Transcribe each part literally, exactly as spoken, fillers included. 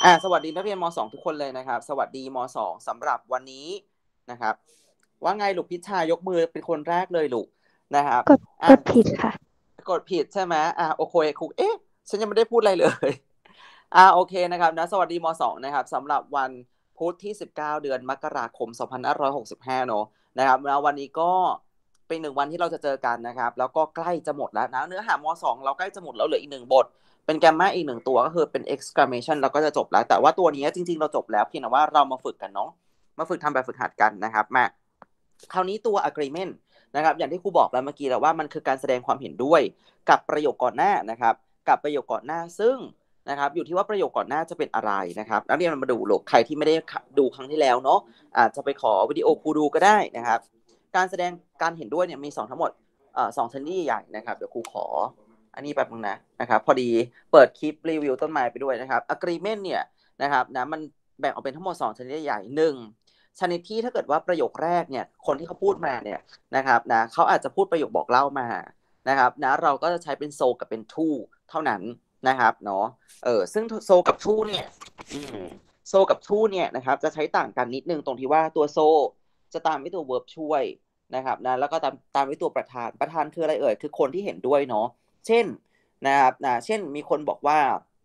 อ่าสวัสดีนักเรียนม สอง ทุกคนเลยนะครับสวัสดีม สอง สำหรับวันนี้นะครับว่าไงลูกพิชชายกมือเป็นคนแรกเลยลูกนะครับกดอ่ะกดผิดค่ะกดผิดใช่ไหมอ่าโอเคครูเอ๊ะฉันยังไม่ได้พูดอะไรเลยอ่าโอเคนะครับนะสวัสดีม สอง นะครับสำหรับวันพุธที่สิบเก้าเดือนมกราคมสองพันห้าร้อยหกสิบห้าเนอะนะครับแล้ววันนี้ก็เป็นหนึ่งวันที่เราจะเจอกันนะครับแล้วก็ใกล้จะหมดแล้วนะเนื้อหาม สอง เราใกล้จะหมดแล้วเหลืออีกหนึ่งบทเป็นแกมมาอีกหนึ่งตัวก็คือเป็น exclamation เราก็จะจบแล้วแต่ว่าตัวนี้จริงๆเราจบแล้วเพียงแต่ว่าเรามาฝึกกันเนาะมาฝึกทำแบบฝึกหัดกันนะครับมาคราวนี้ตัว agreement นะครับอย่างที่ครูบอกแล้วเมื่อกี้แล้วว่ามันคือการแสดงความเห็นด้วยกับประโยคก่อนหน้านะครับกับประโยคก่อนหน้าซึ่งนะครับอยู่ที่ว่าประโยคก่อนหน้าจะเป็นอะไรนะครับนักเรียนมาดูลูกใครที่ไม่ได้ดูครั้งที่แล้วเนาะอาจจะไปขอวิดีโอครูดูก็ได้นะครับการแสดงการเห็นด้วยเนี่ยมีสองทั้งหมดเอ่อสองชนิดใหญ่นะครับเดี๋ยวครูขออันนี้แบบนึงนะนะครับพอดีเปิดคลิปรีวิวต้นไม้ไปด้วยนะครับ agreement เนี่ยนะครับนะมันแบ่งออกเป็นทั้งหมดสองชนิดใหญ่หนึ่งชนิดที่ถ้าเกิดว่าประโยคแรกเนี่ยคนที่เขาพูดมาเนี่ยนะครับนะเขาอาจจะพูดประโยคบอกเล่ามานะครับนะเราก็จะใช้เป็นโซกับเป็นทูเท่านั้นนะครับเนาะเออซึ่งโซกับทูเนี่ยโซกับทูเนี่ยนะครับจะใช้ต่างกันนิดนึงตรงที่ว่าตัวโซจะตามด้วยตัว verb ช่วยนะครับนะแล้วก็ตามตามด้วยตัวประธานประธานคืออะไรเอ่ยคือคนที่เห็นด้วยเนาะเช่นนะครับนะเช่นมีคนบอกว่า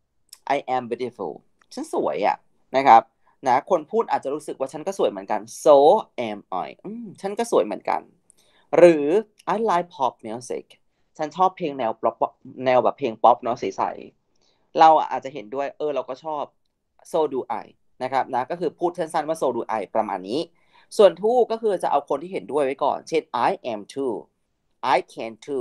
I am beautiful ฉันสวยอ่ะนะครับนะคนพูดอาจจะรู้สึกว่าฉันก็สวยเหมือนกัน so am I อืมฉันก็สวยเหมือนกันหรือ I like pop music ฉันชอบเพลงแนวป๊อปแนวแบบเพลงป๊อปเนาะใสๆเราอาจจะเห็นด้วยเออเราก็ชอบ so do I นะครับนะก็คือพูดสั้นๆว่า so do I ประมาณนี้ส่วน to ก็คือจะเอาคนที่เห็นด้วยไว้ก่อนเช่น I am too I can too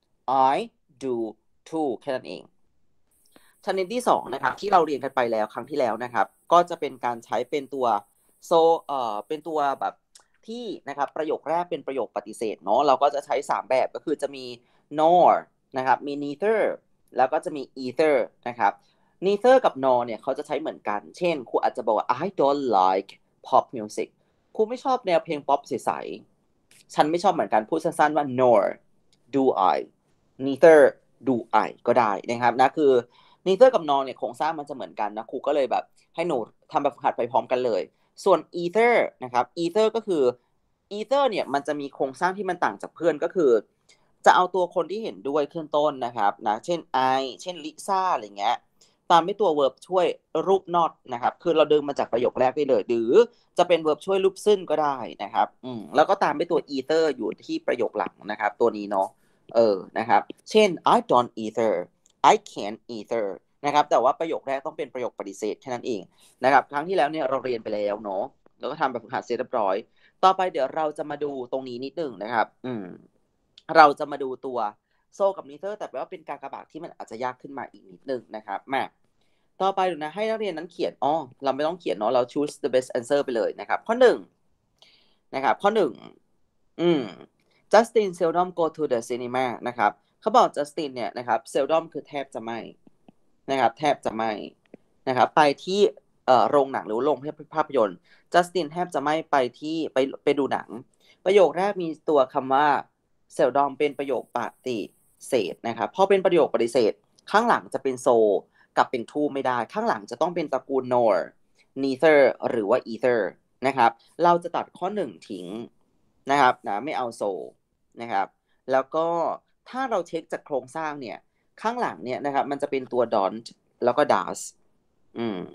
I do too แค่นั้นเองชนิดที่สองนะครับที่เราเรียนกันไปแล้วครั้งที่แล้วนะครับก็จะเป็นการใช้เป็นตัว so เอ่อเป็นตัวแบบที่นะครับประโยคแรกเป็นประโยคปฏิเสธเนาะเราก็จะใช้สามแบบก็คือจะมี nor นะครับมี neither แล้วก็จะมี either นะครับ neither กับ nor เนี่ยเขาจะใช้เหมือนกันเช่นครูอาจจะบอกว่า I don't like pop music ครูไม่ชอบแนวเพลงป๊อปใสๆฉันไม่ชอบเหมือนกันพูดสั้นๆว่า nor do I neither do I ก็ได้นะครับนะคือ neither กับ nor เนี่ยโครงสร้างมันจะเหมือนกันนะครูก็เลยแบบให้หนูทำแบบฝึกหัดไปพร้อมกันเลยส่วน either นะครับ either ก็คือ either เนี่ยมันจะมีโครงสร้างที่มันต่างจากเพื่อนก็คือจะเอาตัวคนที่เห็นด้วยขึ้นต้นนะครับนะเช่น I เช่นลิซ่าอะไรเงี้ยตามด้วยตัว verb ช่วยรูป not นะครับคือเราดึงมาจากประโยคแรกได้เลยหรือจะเป็น verb ช่วยรูปซึ่งก็ได้นะครับอืมแล้วก็ตามด้วยตัว either อยู่ที่ประโยคหลังนะครับตัวนี้เนาะเออนะครับเช่น I don't either I can't either นะครับแต่ว่าประโยคแรกต้องเป็นประโยคปฏิเสธแค่นั้นเองนะครับครั้งที่แล้วเนี่ยเราเรียนไปแล้วเนาะแล้วก็ทำแบบฝึกหัดเสร็จเรียบร้อยต่อไปเดี๋ยวเราจะมาดูตรงนี้นิดหนึ่งนะครับอืมเราจะมาดูตัวโซกับนีเธอร์แต่ว่าเป็นการกระบาดที่มันอาจจะยากขึ้นมาอีกนิดนึงนะครับมาต่อไปดูนะให้นักเรียนนั้นเขียนอ๋อเราไม่ต้องเขียนเนาะเรา choose the best answer ไปเลยนะครับข้อหนึ่งนะครับข้อหนึ่งอืม Justin seldom go to the cinema นะครับเขาบอก Justin เนี่ยนะครับ seldom คือแทบจะไม่นะครับแทบจะไม่นะครับไปที่เอ่อโรงหนังหรือโรงภาพยนตร์ Justin แทบจะไม่ไปที่ไปไปดูหนังประโยคแรกมีตัวคำว่า seldom เป็นประโยคปฏิเสธนะครับพอเป็นประโยคปฏิเสธข้างหลังจะเป็น so กับเป็น to ไม่ได้ข้างหลังจะต้องเป็นตระกูล nor neither หรือว่า either นะครับเราจะตัดข้อหนึ่งทิ้งนะครับนะไม่เอา so นะครับแล้วก็ถ้าเราเช็คจากโครงสร้างเนี่ยข้างหลังเนี่ยนะครับมันจะเป็นตัว don't แล้วก็ does อืม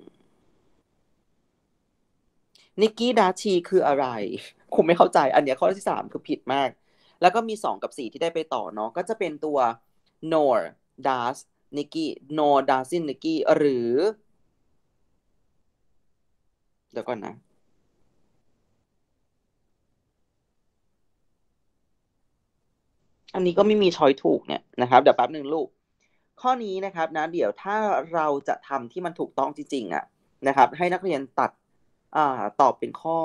นิกกี้ดาชีคืออะไรผมไม่เข้าใจอันเนี้ยข้อที่สามคือผิดมากแล้วก็มีสองกับสี่ที่ได้ไปต่อเนาะก็จะเป็นตัว nor does นิกกี้ nor doesn't นิกกี้หรือเดี๋ยวก่อนนะอันนี้ก็ไม่มีช้อยถูกเนี่ยนะครับเดี๋ยวแป๊บหนึ่งลูกข้อนี้นะครับนะเดี๋ยวถ้าเราจะทำที่มันถูกต้องจริงๆอ่ะนะครับให้นักเรียนตัดอ่าตอบเป็นข้อ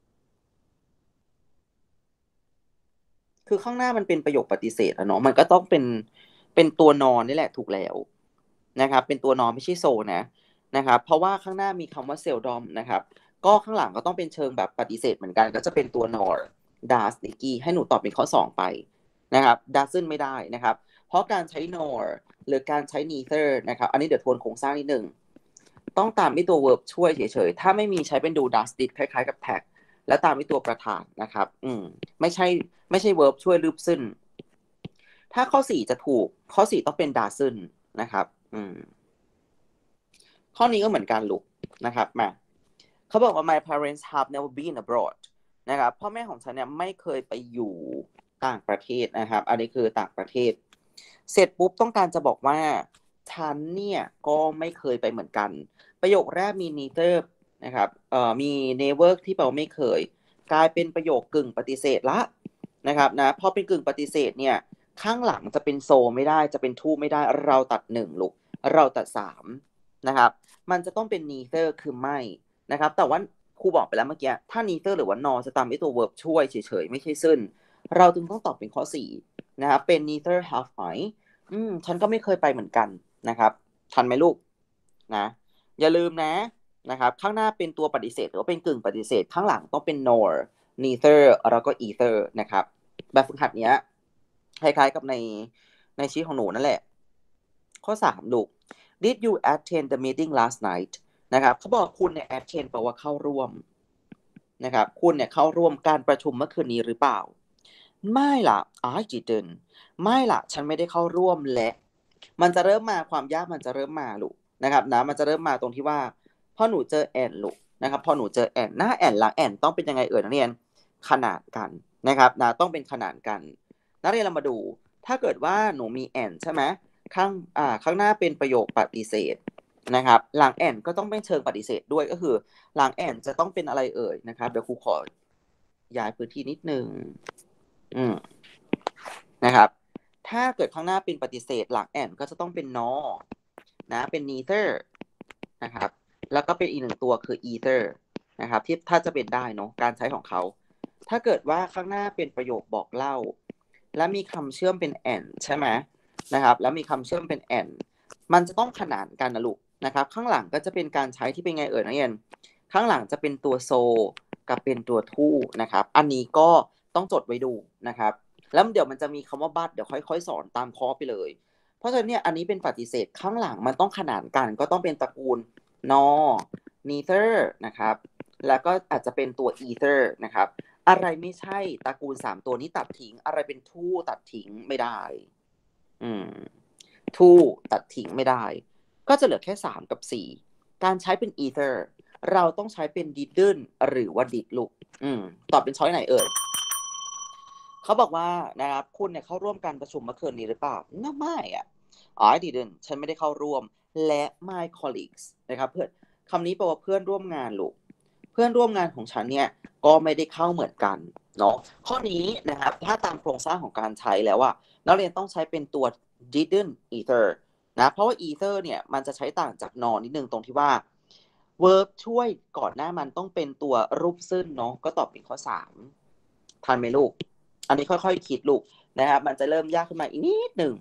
คือข้างหน้ามันเป็นประโยคปฏิเสธอะเนาะมันก็ต้องเป็นเป็นตัวนอนนี่แหละถูกแล้วนะครับเป็นตัวนอนไม่ใช่โซนะนะครับเพราะว่าข้างหน้ามีคำว่าเซลดอมนะครับก็ข้างหลังก็ต้องเป็นเชิงแบบปฏิเสธเหมือนกันก็จะเป็นตัวนอร์ดาสนิกี้ให้หนูตอบเป็นข้อสองไปนะครับดัซ n นไม่ได้นะครับเพราะการใช้ nor หรือการใช้ neither นะครับอันนี้เดี๋ยวทวนโครงสร้างนิดหนึ่งต้องตามด้วยตัว verb ช่วยเฉยๆถ้าไม่มีใช้เป็น do does did คล้ายๆกับ tag แล้วตามด้วยตัวประธานนะครับอืมไม่ใช่ไม่ใช่ verb ช่วยรูปซึ่นถ้าข้อสี่จะถูกข้อสี่ต้องเป็น doesn't นะครับอืมข้อนี้ก็เหมือนกันลูกนะครับมาเขาบอกว่า my parents have never been abroad นะครับพ่อแม่ของฉันเนี่ยไม่เคยไปอยู่ต่างประเทศนะครับอันนี้คือต่างประเทศเสร็จปุ๊บต้องการจะบอกว่าฉันเนี่ยก็ไม่เคยไปเหมือนกันประโยคแรกมี neither นะครับเอ่อมี never ที่แปลว่าไม่เคยกลายเป็นประโยคกึ่งปฏิเสธละนะครับนะพอเป็นกึ่งปฏิเสธเนี่ยข้างหลังจะเป็นโซไม่ได้จะเป็นทูไม่ได้เราตัดหนึ่งลูกเราตัดสามนะครับมันจะต้องเป็น neither คือไม่นะครับแต่ว่าครูบอกไปแล้วเมื่อกี้ถ้า neither หรือว่า nor จะตามด้วยตัว verb ช่วยเฉยๆไม่ใช่ซึ่งเราจึงต้องตอบเป็นข้อสี่นะครับเป็น neither have I อืมฉันก็ไม่เคยไปเหมือนกันนะครับทันไหมลูกนะอย่าลืมนะนะครับข้างหน้าเป็นตัวปฏิเสธหรือว่าเป็นกึ่งปฏิเสธข้างหลังต้องเป็น nor neither แล้วก็ either นะครับแบบฝึกหัดเนี้ยคล้ายๆกับในในชีทของหนูนั่นแหละข้อสามลูก Did you attend the meeting last night นะครับเขาบอกคุณเนี่ย attend แปลว่าเข้าร่วมนะครับคุณเนี่ยเข้าร่วมการประชุมเมื่อคืนนี้หรือเปล่าไม่ล่ะ I didn't ไม่ล่ะฉันไม่ได้เข้าร่วมและมันจะเริ่มมาความยากมันจะเริ่มมาลูกนะครับนะมันจะเริ่มมาตรงที่ว่าพอหนูเจอแอนลูกนะครับพอหนูเจอแอนหน้าแอนหลังแอนต้องเป็นยังไงเอ่ยนักเรียนขนานกันนะครับนะต้องเป็นขนานกันนักเรียนเรามาดูถ้าเกิดว่าหนูมีแอนใช่ไหมข้างอ่าข้างหน้าเป็นประโยคปฏิเสธนะครับหลังแอนก็ต้องเป็นเชิงปฏิเสธด้วยก็คือหลังแอนจะต้องเป็นอะไรเอ่ยนะครับเดี๋ยวครูขอย้ายพื้นที่นิดนึงอืมนะครับถ้าเกิดข้างหน้าเป็นปฏิเสธหลังแอนก็จะต้องเป็น nor นะเป็น neither นะครับแล้วก็เป็นอีกหนึ่งตัวคือ either นะครับที่ถ้าจะเป็นได้เนาะการใช้ของเขาถ้าเกิดว่าข้างหน้าเป็นประโยคบอกเล่าและมีคำเชื่อมเป็น and ใช่ไหมนะครับแล้วมีคำเชื่อมเป็น and มันจะต้องขนานกันนะลูกนะครับข้างหลังก็จะเป็นการใช้ที่เป็นไงเอ่ยนักเรียนข้างหลังจะเป็นตัว so กับเป็นตัว to นะครับอันนี้ก็ต้องจดไว้ดูนะครับแล้วเดี๋ยวมันจะมีคำว่า but เดี๋ยวค่อยๆสอนตามข้อไปเลยเพราะฉะนั้นเนี่ยอันนี้เป็นปฏิเสธข้างหลังมันต้องขนานกันก็ต้องเป็นตระกูล nor neither นะครับแล้วก็อาจจะเป็นตัว either นะครับอะไรไม่ใช่ตระกูลสามตัวนี้ตัดทิ้งอะไรเป็น to ตัดทิ้งไม่ได้อืม to ตัดทิ้งไม่ได้ก็จะเหลือแค่สามกับสี่การใช้เป็น either เราต้องใช้เป็น didn't หรือว่า did ลูกอืมตอบเป็นช้อยไหนเอ่ยเขาบอกว่านะครับคุณเนี่ยเข้าร่วมการประชุมเมื่อคืนนี้หรือเปล่าน่าไม่อ่ะ I didn't ฉันไม่ได้เข้าร่วมและ my colleagues นะครับเพื่อนคำนี้แปลว่าเพื่อนร่วมงานลูกเพื่อนร่วมงานของฉันเนี่ยก็ไม่ได้เข้าเหมือนกันเนาะข้อนี้นะครับถ้าตามโครงสร้างของการใช้แล้วอะนักเรียนต้องใช้เป็นตัว didn't either นะเพราะว่า either เนี่ยมันจะใช้ต่างจาก nor นิดนึงตรงที่ว่า verb ช่วยก่อนหน้ามันต้องเป็นตัวรูปซึ่งเนาะก็ตอบเป็นข้อสามทันไหมลูกอันนี้ค่อยๆคิดลูกนะครับมันจะเริ่มยากขึ้นมาอีกนิดหนึ่ง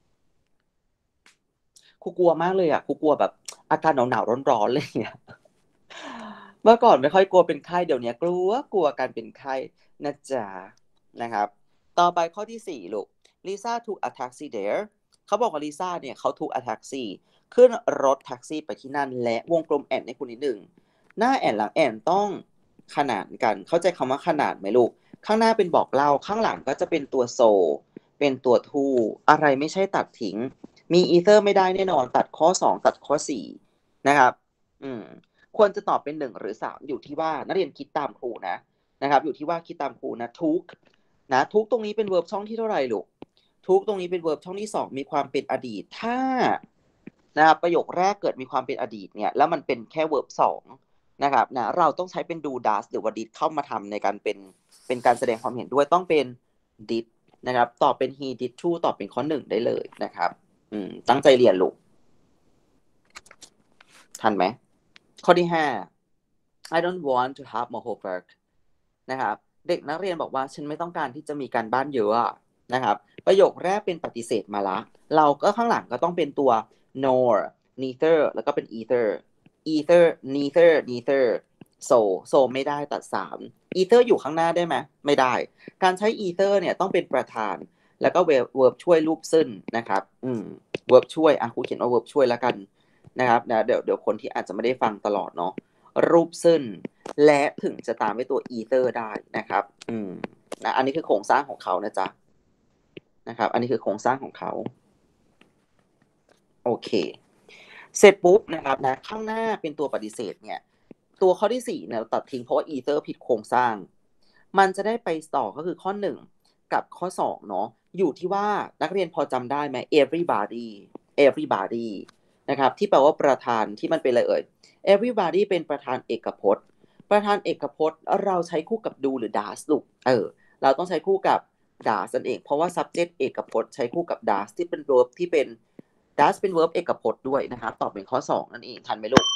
ครูกลัวมากเลยอ่ะครูกลัวแบบอาการหนาวๆร้อนๆเลยเนี่ยเมื่อก่อนไม่ค่อยกลัวเป็นไข้เดี๋ยวนี้กลัวกลัวการเป็นไข้นะจ๊ะนะครับต่อไปข้อที่สี่ลูก Lisa took a taxi there เขาบอกว่าลิซ่าเนี่ยเขา took a taxi ขึ้นรถแท็กซี่ไปที่นั่นและวงกลมแอนในคุณนิดหนึ่งหน้าแอนหลังแอนต้องขนานกันเข้าใจคำว่าขนานไหมลูกข้างหน้าเป็นบอกเล่าข้างหลังก็จะเป็นตัวโซเป็นตัวทูอะไรไม่ใช่ตัดทิ้งมีอีเทอร์ไม่ได้แน่นอนตัดข้อสองตัดข้อสี่นะครับอืมควรจะตอบเป็นหนึ่งหรือสามอยู่ที่ว่านักเรียนคิดตามครูนะนะครับอยู่ที่ว่าคิดตามครูนะทุกนะทุกตรงนี้เป็นเวิร์บช่องที่เท่าไหร่ลูกทุกตรงนี้เป็นเวิร์บช่องที่สองมีความเป็นอดีตถ้านะครับประโยคแรกเกิดมีความเป็นอดีตเนี่ยแล้วมันเป็นแค่เวิร์บสองนะครับนะเราต้องใช้เป็น do does หรือว่า did เข้ามาทำในการเป็นเป็นการแสดงความเห็นด้วยต้องเป็น did นะครับตอบเป็น he did to ตอบเป็นข้อหนึ่งได้เลยนะครับอืมตั้งใจเรียนลูกทันไหมข้อที่ห้า I don't want to have more homework นะครับเด็กนักเรียนบอกว่าฉันไม่ต้องการที่จะมีการบ้านเยอะนะครับประโยคแรกเป็นปฏิเสธมาละเราก็ข้างหลังก็ต้องเป็นตัว nor neither แล้วก็เป็น either either neither neither so so ไม่ได้ตัดสาม either อยู่ข้างหน้าได้ไหมไม่ได้การใช้ either เนี่ยต้องเป็นประธานแล้วก็ verb ช่วยรูปซึ่งนะครับอืม verb ช่วยอ่ะครูเขียนว่า verb ช่วยแล้วกันนะครับนะเดี๋ยวเดี๋ยวคนที่อาจจะไม่ได้ฟังตลอดเนาะรูปซึ่นและถึงจะตามด้วยตัว ether ได้นะครับอืมนะอันนี้คือโครงสร้างของเขานะจ๊ะนะครับอันนี้คือโครงสร้างของเขาโอเคเสร็จปุ๊บนะครับนะข้างหน้าเป็นตัวปฏิเสธเนี่ยตัวข้อที่สี่เนี่ยเราตัดทิ้งเพราะว่า ether ผิดโครงสร้างมันจะได้ไปต่อก็คือข้อหนึ่งกับข้อสองเนาะอยู่ที่ว่านักเรียนพอจำได้ไหม everybody everybody นะครับที่แปลว่าประธานที่มันเป็นอะไรเอ่ย everybody เป็นประธานเอกพจน์ประธานเอกพจน์เราใช้คู่กับ do หรือ does ลูกเออเราต้องใช้คู่กับ does นั่นเองเพราะว่า subject เอกพจน์ใช้คู่กับ does ที่เป็น verb ที่เป็น does เป็น verb เอกพจน์ด้วยนะครับตอบเป็นข้อสองนั่นเองทันไหมลูก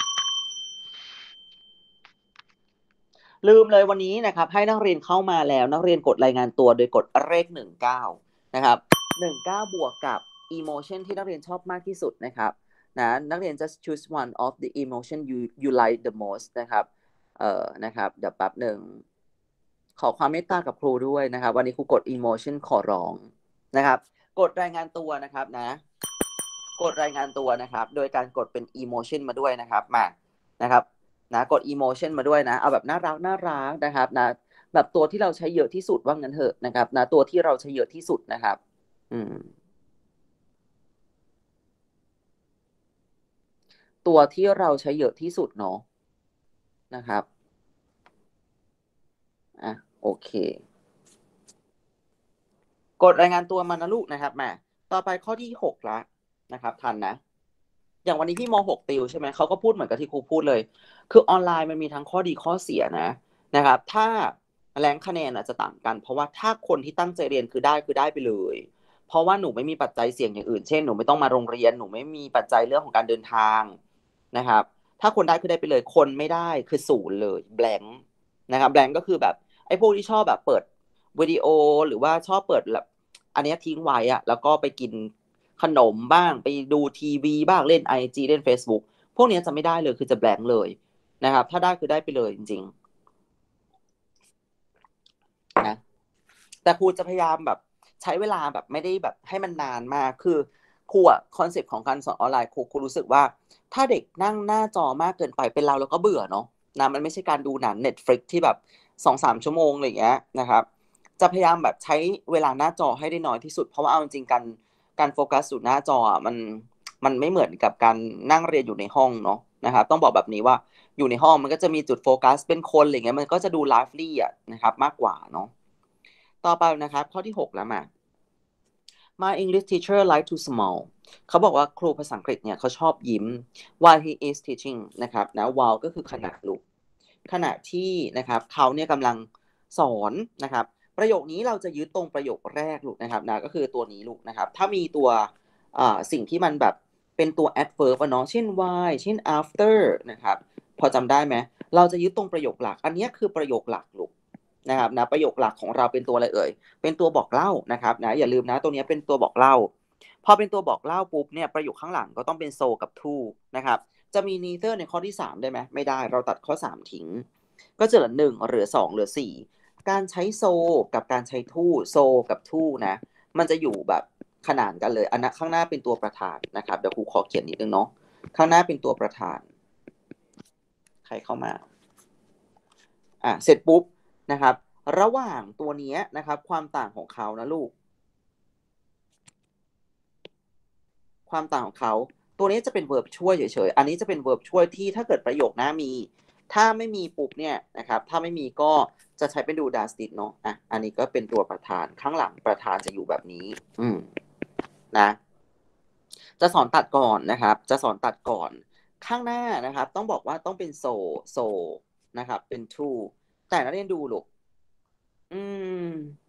ลืมเลยวันนี้นะครับให้นักเรียนเข้ามาแล้วนักเรียนกดรายงานตัวโดยกดเลขหนึ่งเก้านะครับหนึ่งเก้าบวกกับ emotion ที่นักเรียนชอบมากที่สุดนะครับนะนักเรียน just choose one of the emotion you you like the most นะครับเอ่อนะครับเดี๋ยวแป๊บหนึ่งขอความเมตตากับครูด้วยนะครับวันนี้ครูกด emotion ขอร้องนะครับกดรายงานตัวนะครับนะกดรายงานตัวนะครับโดยการกดเป็น emotion มาด้วยนะครับมานะครับนะกด emotion มาด้วยนะเอาแบบน่ารักน่ารักนะครับนะแบบตัวที่เราใช้เยอะที่สุดว่างั้นเถอะนะครับนะตัวที่เราใช้เยอะที่สุดนะครับอืมตัวที่เราใช้เยอะที่สุดเนาะนะครับอ่ะโอเคกดรายงานตัวมานะลูกนะครับมาต่อไปข้อที่หกละนะครับทันนะอย่างวันนี้พี่ม หก ติวใช่ไหมเขาก็พูดเหมือนกับที่ครูพูดเลยคือออนไลน์มันมีทั้งข้อดีข้อเสียนะนะครับถ้าแรงคะแนนอาจจะต่างกันเพราะว่าถ้าคนที่ตั้งใจเรียนคือได้คือได้ไปเลยเพราะว่าหนูไม่มีปัจจัยเสี่ยงอย่างอื่นเช่นหนูไม่ต้องมาโรงเรียนหนูไม่มีปัจจัยเรื่องของการเดินทางนะครับถ้าคนได้คือได้ไปเลยคนไม่ได้คือศูนย์เลยแบงค์นะครับแบงค์ก็คือแบบไอ้พวกที่ชอบแบบเปิดวิดีโอหรือว่าชอบเปิดแบบอันนี้ทิ้งไว้อะแล้วก็ไปกินขนมบ้างไปดูทีวีบ้างเล่น ไอ จี เล่น Facebook พวกนี้จะไม่ได้เลยคือจะแบงค์เลยนะครับถ้าได้คือได้ไปเลยจริงๆนะแต่ครูจะพยายามแบบใช้เวลาแบบไม่ได้แบบให้มันนานมากคือครูอะคอนเซปต์ของการสอนออนไลน์ครูครูรู้สึกว่าถ้าเด็กนั่งหน้าจอมากเกินไปเป็นเราเราก็เบื่อเนาะนะมันไม่ใช่การดูหนัง Netflix ที่แบบสองสามชั่วโมงอะไรอย่างเงี้ยนะครับจะพยายามแบบใช้เวลาหน้าจอให้ได้น้อยที่สุดเพราะว่าเอาจริงๆการการโฟกัสอยู่หน้าจออ่ะมันมันไม่เหมือนกับการนั่งเรียนอยู่ในห้องเนาะนะครับต้องบอกแบบนี้ว่าอยู่ในห้องมันก็จะมีจุดโฟกัสเป็นคนอะไรเงี้ยมันก็จะดูไลฟ์ลี่อ่ะนะครับมากกว่าเนาะต่อไปนะครับข้อที่หกแล้วมา My English teacher like to smile เขาบอกว่าครูภาษาอังกฤษเนี่ยเขาชอบยิ้ม while he is teaching นะครับนะ while ก็คือขณะลูกขณะที่นะครับเขาเนี่ยกำลังสอนนะครับประโยคนี้เราจะยึดตรงประโยคแรกลูกนะครับนะก็คือตัวนี้ลูกนะครับถ้ามีตัวสิ่งที่มันแบบเป็นตัว adverb เนาะเช่น why เช่น after นะครับพอจำได้ไหมเราจะยึดตรงประโยคหลักอันนี้คือประโยคหลักลูกนะครับนะประโยคหลักของเราเป็นตัวอะไรเอ่ยเป็นตัวบอกเล่านะครับนะอย่าลืมนะตัวนี้เป็นตัวบอกเล่าพอเป็นตัวบอกเล่าปุ๊บเนี่ยประโยคข้างหลังก็ต้องเป็น so กับ to นะครับจะมี neither ในข้อที่สามได้ไหมไม่ได้เราตัดข้อสามทิ้งก็จะเหลือหนึ่งเหลือสองเหลือสี่การใช้ so กับการใช้ to so กับ to นะมันจะอยู่แบบขนานกันเลยอันนั้นข้างหน้าเป็นตัวประธานนะครับเดี๋ยวครูขอเขียนนิดนึงเนาะข้างหน้าเป็นตัวประธานใครเข้ามาอ่ะเสร็จปุ๊บนะครับระหว่างตัวนี้นะครับความต่างของเขานะลูกความต่างของเขาตัวนี้จะเป็น verb ช่วยเฉยๆอันนี้จะเป็น verb ช่วยที่ถ้าเกิดประโยคหน้ามีถ้าไม่มีปุ๊บเนี่ยนะครับถ้าไม่มีก็จะใช้เป็นดู does did เนาะอ่ะอันนี้ก็เป็นตัวประธานข้างหลังประธานจะอยู่แบบนี้อืมนะจะสอนตัดก่อนนะครับจะสอนตัดก่อนข้างหน้านะครับต้องบอกว่าต้องเป็น so so นะครับเป็น to แต่นักเรียนดูลูกอืม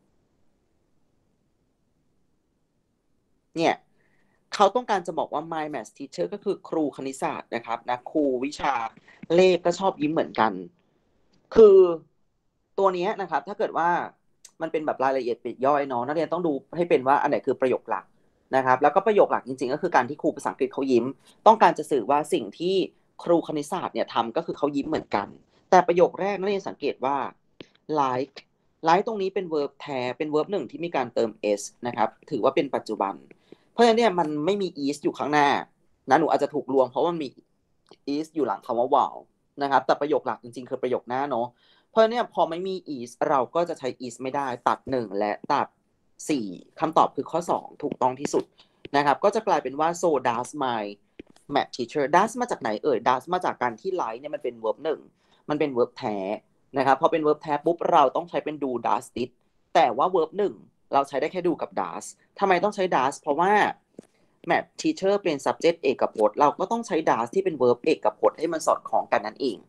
เนี่ยเขาต้องการจะบอกว่า my math teacher ก็คือครูคณิตศาสตร์นะครับนะครูวิชาเลขก็ชอบยิ้มเหมือนกันคือตัวนี้นะครับถ้าเกิดว่ามันเป็นแบบรายละเอียดปลีกย่อยเนาะนักเรียนต้องดูให้เป็นว่าอันไหนคือประโยคหลักนะครับแล้วก็ประโยคหลักจริงๆก็คือการที่ครูภาษาอังกฤษเขายิ้มต้องการจะสื่อว่าสิ่งที่ครูคณิตศาสตร์เนี่ยทำก็คือเขายิ้มเหมือนกันแต่ประโยคแรกนักเรียนสังเกตว่า like like ตรงนี้เป็น verb แท้เป็น verb หนึ่งที่มีการเติม s นะครับถือว่าเป็นปัจจุบันเพราะฉะนั้นเนี่ยมันไม่มี is อยู่ข้างหน้านะหนูอาจจะถูกลวงเพราะมันมี is อยู่หลังคำว่า while นะครับแต่ประโยคหลักจริงๆคือประโยคหน้าเนาะเพราะเนี่ยพอไม่มี is เราก็จะใช้ is ไม่ได้ตัดหนึ่งและตัดสี่คำตอบคือข้อสองถูกต้องที่สุดนะครับก็จะกลายเป็นว่า so does my math teacher does มาจากไหนเอ่ย does มาจากการที่ like เนี่ยมันเป็น verb หนึ่งมันเป็น verb แท้นะครับพอเป็น verb แท้ปุ๊บเราต้องใช้เป็น do does did แต่ว่า verb หนึ่งเราใช้ได้แค่ do กับ does ทำไมต้องใช้ does เพราะว่า math teacher เป็น subject เอกพจน์เราก็ต้องใช้ does ที่เป็น verb เอกพจน์ให้มันสอดคล้องกันนั่นเอง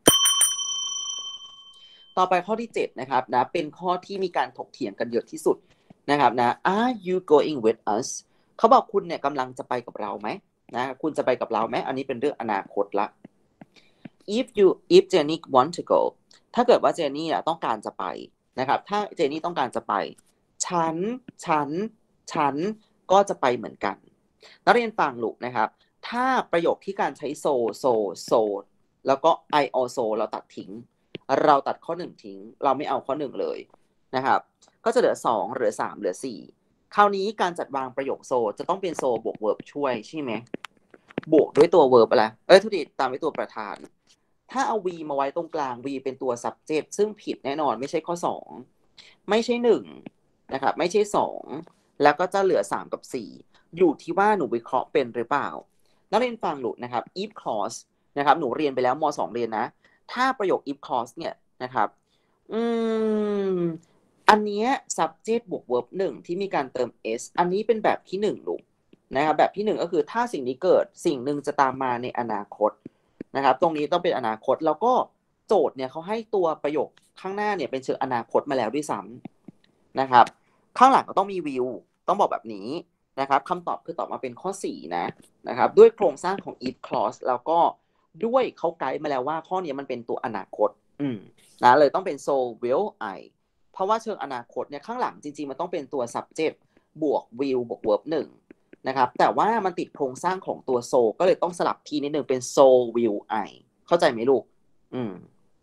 ต่อไปข้อที่เจ็ดนะครับนะเป็นข้อที่มีการถกเถียงกันเยอะที่สุดนะครับนะ Are you going with us เขาบอกคุณเนี่ยกำลังจะไปกับเราไหมนะคุณจะไปกับเราไหมอันนี้เป็นเรื่องอนาคตละ if you if Jenny want to go ถ้าเกิดว่าเจนนี่ต้องการจะไปนะครับถ้าเจนนี่ต้องการจะไปฉันฉันฉันก็จะไปเหมือนกันนักเรียนฟังลูกนะครับถ้าประโยคที่การใช้ so so so แล้วก็ I also เราตัดทิ้งเราตัดข้อหนึ่งทิ้งเราไม่เอาข้อหนึ่งเลยนะครับก็จะเหลือสองเหลือสามเหลือสี่คราวนี้การจัดวางประโยค so จะต้องเป็น so บวก verb ช่วยใช่ไหมบวกด้วยตัว verb อะไรเอ้ยทุกทีตามด้วยตัวประธานถ้าเอา v มาไว้ตรงกลาง v เป็นตัว subject ซึ่งผิดแน่นอนไม่ใช่ข้อสองไม่ใช่หนึ่งนะครับไม่ใช่สองแล้วก็จะเหลือสามกับสี่อยู่ที่ว่าหนูวิเคราะห์เป็นหรือเปล่านักเรียนฟังลูกนะครับ if clause นะครับหนูเรียนไปแล้วมสองเรียนนะถ้าประโยค if clause เนี่ยนะครับอืมอันนี้ subject บวก verb หนึ่งที่มีการเติม s อันนี้เป็นแบบที่หนึ่งลูกนะครับแบบที่หนึ่งก็คือถ้าสิ่งนี้เกิดสิ่งหนึ่งจะตามมาในอนาคตนะครับตรงนี้ต้องเป็นอนาคตแล้วก็โจทย์เนี่ยเขาให้ตัวประโยคข้างหน้าเนี่ยเป็นเชิงอนาคตมาแล้วด้วยซ้ำนะครับข้างหลังก็ต้องมี will ต้องบอกแบบนี้นะครับคำตอบคือตอบมาเป็นข้อสี่นะนะครับด้วยโครงสร้างของ if clause แล้วก็ด้วยเขาไกด์มาแล้วว่าข้อนี้มันเป็นตัวอนาคตอืมนะเลยต้องเป็น so will I เพราะว่าเชิงอนาคตเนี่ยข้างหลังจริงๆมันต้องเป็นตัว subject บวก will บวก verb หนึ่งนะครับแต่ว่ามันติดโครงสร้างของตัว so ก็เลยต้องสลับทีนิดนึงเป็น so will I เข้าใจไหมลูกอืม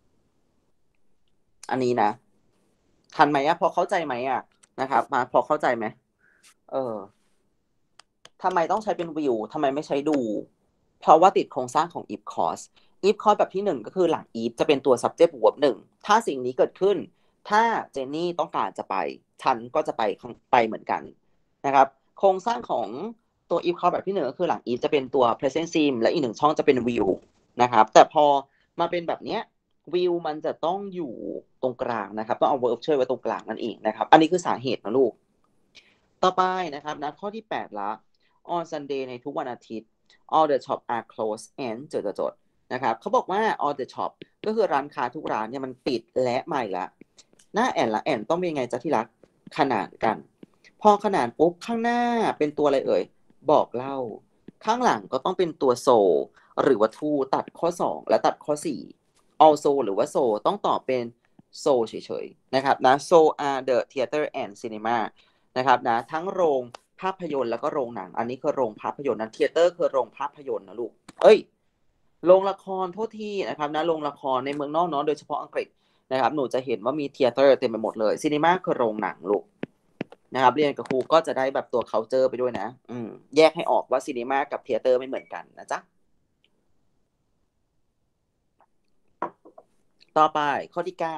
อันนี้นะทันไหมอะพอเข้าใจไหมอะนะครับมาพอเข้าใจไหมเออทำไมต้องใช้เป็น will ทำไมไม่ใช้ดูเพราะว่าติดโครงสร้างของ if clause if clause แบบที่หนึ่งก็คือหลัง if จะเป็นตัว subject บวกหนึ่งถ้าสิ่งนี้เกิดขึ้นถ้าเจนนี่ต้องการจะไปฉันก็จะไปไปเหมือนกันนะครับโครงสร้างของตัว if clause แบบที่หนึ่งก็คือหลัง if จะเป็นตัว present sim และอีกหนึ่งช่องจะเป็น will นะครับแต่พอมาเป็นแบบเนี้ย will มันจะต้องอยู่ตรงกลางนะครับต้องเอา verb ช่วยไว้ตรงกลางนั่นเองนะครับอันนี้คือสาเหตุนะลูกต่อไปนะครับนะข้อที่แปดละ on Sunday ในทุกวันอาทิตย์ all the shop are closed and จดจดนะครับเขาบอกว่า all the shop ก็คือร้านค้าทุกร้านเนี่ยมันปิดและใหม่ละหน้าแอนละแอนต้องเป็นยังไงจ๊ะที่รักขนานกันพอขนานปุ๊บข้างหน้าเป็นตัวอะไรเอ่ยบอกเล่าข้างหลังก็ต้องเป็นตัว so หรือว่า to ตัดข้อสองและตัดข้อสี่ also หรือว่า so ต้องตอบเป็น so เฉยๆนะครับนะ so are the theater and cinema นะครับนะทั้งโรงภาพยนตร์แล้วก็โรงหนังอันนี้คือโรงภาพยนตร์นะ theater คือโรงภาพยนตร์นะลูกเอ้ยโรงละครโทษทีนะครับนะโรงละครในเมืองนอกเนาะโดยเฉพาะอังกฤษนะครับหนูจะเห็นว่ามี theater เต็มไปหมดเลย cinema คือโรงหนังลูกนะครับเรียนกับครูก็จะได้แบบตัว culture ไปด้วยนะอืมแยกให้ออกว่า cinema กับ theater ไม่เหมือนกันนะจ๊ะต่อไปข้อที่เก้า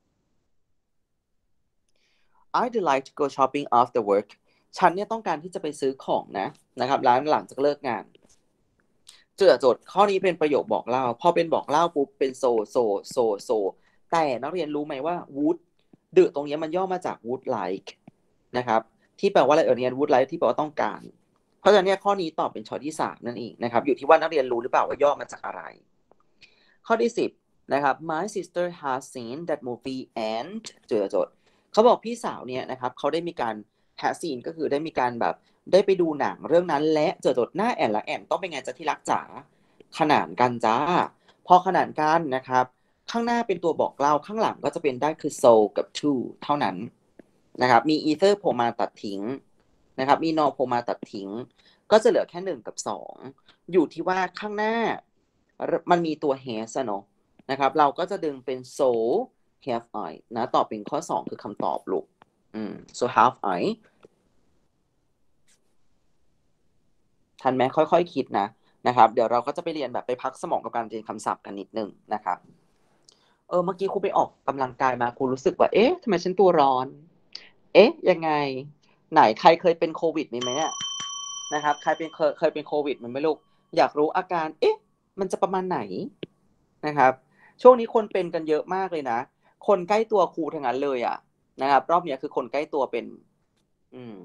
I'd like to go shopping after work ฉันเนี่ยต้องการที่จะไปซื้อของนะนะครับร้านหลังจากเลิกงานเจือจดข้อนี้เป็นประโยคบอกเล่าพอเป็นบอกเล่าปุ๊บเป็นโซโซโซโซแต่นักเรียนรู้ไหมว่า would ดืตรงนี้มันย่อมาจาก would like นะครับที่แปลว่าอะไรเออเนี่ย would like ที่แปลว่าต้องการเพราะฉะนั้นเนี่ยข้อนี้ตอบเป็นช้อยที่สามนั่นเองนะครับอยู่ที่ว่านักเรียนรู้หรือเปล่าว่าย่อมาจากอะไรข้อที่สิบนะครับ my sister has seen that movie and เจือจดเขาบอกพี่สาวเนี่ยนะครับเขาได้มีการ has seen ก็คือได้มีการแบบได้ไปดูหนังเรื่องนั้นและเจอจดหน้าแอนและแอนต้องเป็นไงจะที่รักจ๋าขนานกันจ้าพอขนานกันนะครับข้างหน้าเป็นตัวบอกเล่าข้างหลังก็จะเป็นได้คือ so กับ to เท่านั้นนะครับมี either โผล่มาตัดทิ้งนะครับมี no โผล่มาตัดทิ้งก็จะเหลือแค่หนึ่งกับสองอยู่ที่ว่าข้างหน้ามันมีตัว has เนาะนะครับเราก็จะดึงเป็น so have I นะตอบเป็นข้อสองคือคำตอบลูกอืม so have I ทันไหมค่อยๆคิดนะนะครับเดี๋ยวเราก็จะไปเรียนแบบไปพักสมองกับการเรียนคำศัพท์กันนิดนึงนะครับเออเมื่อกี้ครูไปออกกำลังกายมาครูรู้สึกว่าเอ๊ะทำไมฉันตัวร้อนเอ๊ะยังไงไหนใครเคยเป็นโควิดมีไหมเนี่ยนะครับใครเป็นเคยเคยเป็นโควิดมันไหม่ลูกอยากรู้อาการเอ๊ะมันจะประมาณไหนนะครับช่วงนี้คนเป็นกันเยอะมากเลยนะคนใกล้ตัวครูทั้งนั้นเลยอ่ะนะครับรอบนี้คือคนใกล้ตัวเป็นอืม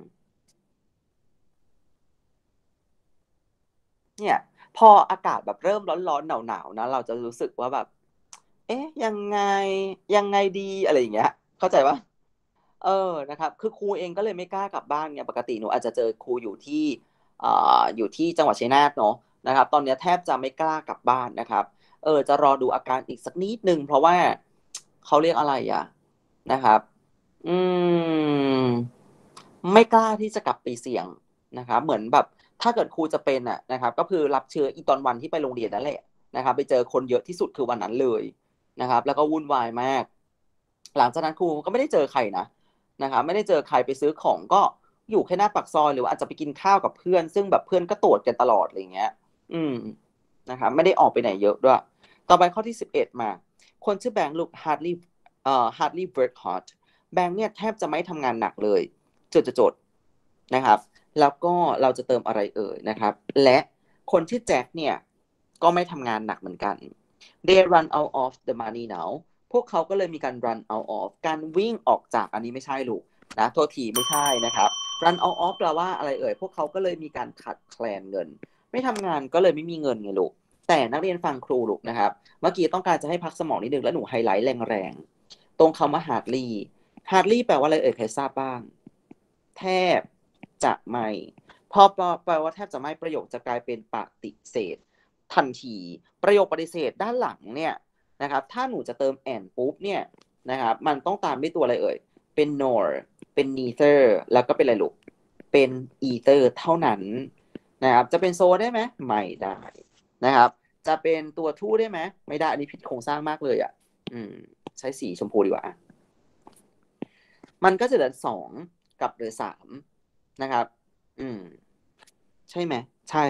เนี่ยพออากาศแบบเริ่มร้อนๆหนาวๆนะเราจะรู้สึกว่าแบบเอ๊ะยังไงยังไงดีอะไรอย่างเงี้ยเข้าใจปะ เออนะครับคือครูเองก็เลยไม่กล้ากลับบ้านไงปกติหนูอาจจะเจอครูอยู่ที่อ่าอยู่ที่จังหวัดชัยนาทเนาะนะครับตอนนี้แทบจะไม่กล้ากลับบ้านนะครับเออจะรอดูอาการอีกสักนิดนึงเพราะว่าเขาเรียกอะไรอ่ะนะครับอืมไม่กล้าที่จะกลับไปเสี่ยงนะครับเหมือนแบบถ้าเกิดครูจะเป็นอ่ะนะครับก็คือรับเชื้ออีตอนวันที่ไปโรงเรียนนั่นแหละนะครับไปเจอคนเยอะที่สุดคือวันนั้นเลยนะครับแล้วก็วุ่นวายมากหลังจากนั้นครูก็ไม่ได้เจอใครนะ นะครับไม่ได้เจอใครไปซื้อของก็อยู่แค่หน้าปากซอยหรือว่าอาจจะไปกินข้าวกับเพื่อนซึ่งแบบเพื่อนก็ตรวจกันตลอดอะไรเงี้ยอืมนะครับไม่ได้ออกไปไหนเยอะด้วยต่อไปข้อที่สิบเอ็ดมาคนชื่อแบงค์ลูก hardly เอ่อ hardly work hard แบงค์เนี่ยแทบจะไม่ทำงานหนักเลยจดจดๆนะครับแล้วก็เราจะเติมอะไรเอ่ยนะครับและคนชื่อแจ็คเนี่ยก็ไม่ทำงานหนักเหมือนกัน they run out of the money now พวกเขาก็เลยมีการ run out of การวิ่งออกจากอันนี้ไม่ใช่ลูกนะโทษทีไม่ใช่นะครับ run out of แปลว่าอะไรเอ่ยพวกเขาก็เลยมีการขาดแคลนเงินไม่ทำงานก็เลยไม่มีเงินไงลูกแต่นักเรียนฟังครูลูกนะครับเมื่อกี้ต้องการจะให้พักสมองนิดนึงแล้วหนูไฮไลท์แรงๆตรงคำว่า hardly hardly แปลว่าอะไรเอ่ยใครทราบบ้างแทบจะไม่พอแปลว่าแทบจะไม่ประโยคจะกลายเป็นปฏิเสธทันทีประโยคปฏิเสธด้านหลังเนี่ยนะครับถ้าหนูจะเติม and ปุ๊บเนี่ยนะครับมันต้องตามด้วยตัวอะไรเอ่ยเป็น nor เป็น neither แล้วก็เป็นอะไรลูกเป็น either เท่านั้นนะครับจะเป็น so ได้ไหมไม่ได้นะครับจะเป็นตัว to ได้ไหมไม่ได้อันนี้ผิดโครงสร้างมากเลยอ่ะอืมใช้สีชมพูดีกว่ามันก็จะเหลือสองกับเหลือสามนะครับอืมใช่ไหมใช่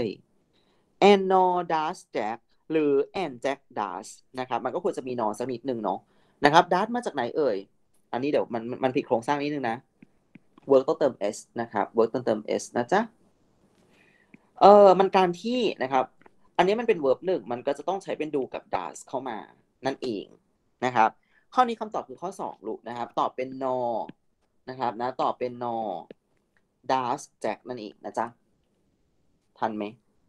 and nor does Jack หรือ and Jack does นะครับมันก็ควรจะมี nor สักนิดหนึ่งเนาะนะครับ does มาจากไหนเอ่ยอันนี้เดี๋ยวมันมันผิดโครงสร้างนิดนึงนะ work ต้องเติม s นะครับ work ต้องเติม s นะจ๊ะเออมันการที่นะครับอันนี้มันเป็น verb หนึ่งมันก็จะต้องใช้เป็น do กับ does เข้ามานั่นเองนะครับข้อนี้คำตอบคือข้อสองลูกนะครับตอบเป็น nor นะครับนะตอบเป็น nor does Jack นั่นเองนะจ๊ะทันไหม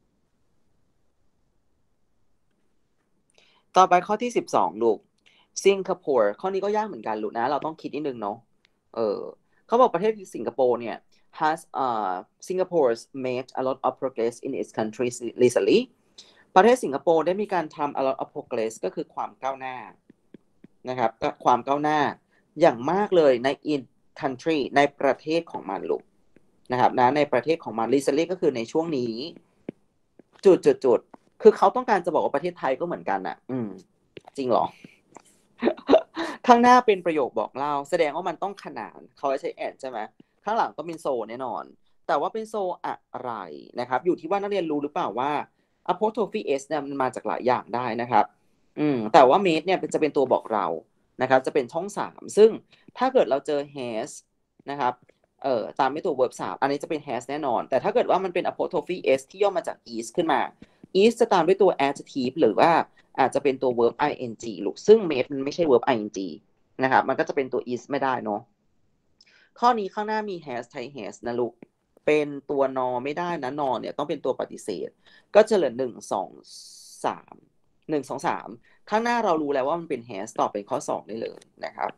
ต่อไปข้อที่สิบสองลูกสิงคโปร์ข้อนี้ก็ยากเหมือนกันลูกนะเราต้องคิดนิดนึงเนาะเออเขาบอกประเทศสิงคโปร์เนี่ย has uh Singapore's made a lot of progress in its country recently ประเทศสิงคโปร์ได้มีการทำ a lot of progress ก็คือความก้าวหน้านะครับความก้าวหน้าอย่างมากเลยใน in country ในประเทศของมันลูกนะครับนะในประเทศของมัน recently ก็คือในช่วงนี้จุดจุดจุดคือเขาต้องการจะบอกว่าประเทศไทยก็เหมือนกันอ่ะอืมจริงเหรอ ข้างหน้าเป็นประโยคบอกเล่าแสดงว่ามันต้องขนานเขาใช้แอนใช่ไหมข้างหลังก็เป็นโซแน่นอนแต่ว่าเป็นโซอะไรนะครับอยู่ที่ว่านักเรียนรู้หรือเปล่าว่า apostrophe s เนี่ยมันมาจากหลายอย่างได้นะครับอืมแต่ว่า made เนี่ยจะเป็นตัวบอกเรานะครับจะเป็นช่องสามซึ่งถ้าเกิดเราเจอ has นะครับเอ่อตามด้วยตัว verb สามอันนี้จะเป็น has แน่นอนแต่ถ้าเกิดว่ามันเป็น apostrophe s ที่ย่อมาจาก is ขึ้นมา is จะตามด้วยตัว adjective หรือว่าอาจจะเป็นตัว verb ing ลูกซึ่ง made มันไม่ใช่ verb ing นะครับมันก็จะเป็นตัว is ไม่ได้เนาะข้อนี้ข้างหน้ามี has ใช้ has นะลูกเป็นตัวนอไม่ได้นะนอเนี่ยต้องเป็นตัวปฏิเสธก็จะเหลือหนึ่งสองสามหนึ่งสองสามข้างหน้าเรารู้แล้วว่ามันเป็น has ตอบเป็นข้อสองได้เลยนะครับ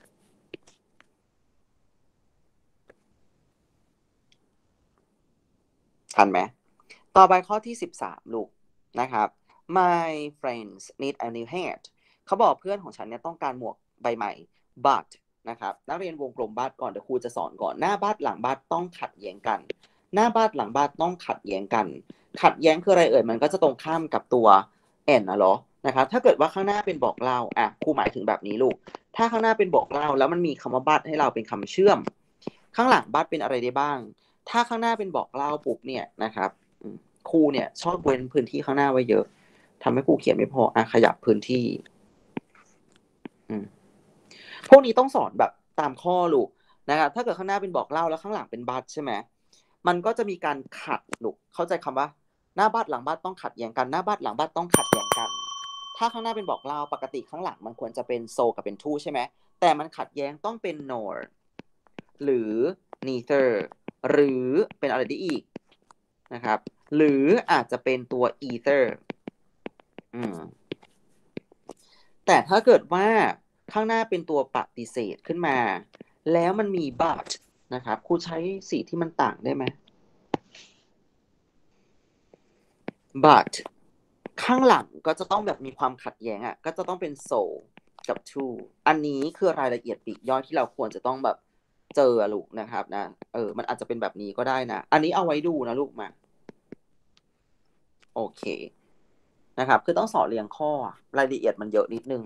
ทันไหมต่อไปข้อที่สิบสามลูกนะครับ my friends need a new hat เขาบอกเพื่อนของฉันเนี่ยต้องการหมวกใบใหม่ but นะครับนักเรียนวงกลมบัตก่อนเดี๋ยวครูจะสอนก่อนหน้าบัตหลังบัตต้องขัดแย้งกันหน้าบัตหลังบัตต้องขัดแย้งกันขัดแย้งคืออะไรเอ่ยมันก็จะตรงข้ามกับตัว and นะเหรอนะครับถ้าเกิดว่าข้างหน้าเป็นบอกเล่าอ่ะครูหมายถึงแบบนี้ลูกถ้าข้างหน้าเป็นบอกเล่าแล้วมันมีคำว่าบัตให้เราเป็นคำเชื่อมข้างหลังบัตเป็นอะไรได้บ้างถ้าข้างหน้าเป็นบอกเล่าปุ๊บเนี่ยนะครับครูเนี่ยชอบเว้นพื้นที่ข้างหน้าไว้เยอะทำให้ครูเขียนไม่พออ่ะขยับพื้นที่อืมพวกนี้ต้องสอนแบบตามข้อลูกนะครับถ้าเกิดข้างหน้าเป็นบอกเล่าแล้วข้างหลังเป็นบัตใช่ไหมมันก็จะมีการขัดลูกเข้าใจคำว่าหน้าบัตหลังบัตต้องขัดแย้งกันหน้าบัตหลังบัตต้องขัดแย้งกันถ้าข้างหน้าเป็นบอกเล่าปกติข้างหลังมันควรจะเป็นโซกับเป็นทูใช่ไหมแต่มันขัดแย้งต้องเป็น nor หรือ neither หรือเป็นอะไรได้อีกนะครับหรืออาจจะเป็นตัว either อืมแต่ถ้าเกิดว่าข้างหน้าเป็นตัวปฏิเสธขึ้นมาแล้วมันมี but นะครับครูใช้สีที่มันต่างได้ไหม but ข้างหลังก็จะต้องแบบมีความขัดแย้งอ่ะก็จะต้องเป็น so กับ to อันนี้คือรายละเอียดปลีกย่อยที่เราควรจะต้องแบบเจอลูกนะครับนะเออมันอาจจะเป็นแบบนี้ก็ได้นะอันนี้เอาไว้ดูนะลูกมาโอเคนะครับคือต้องสอนเรียงข้อรายละเอียดมันเยอะนิดนึง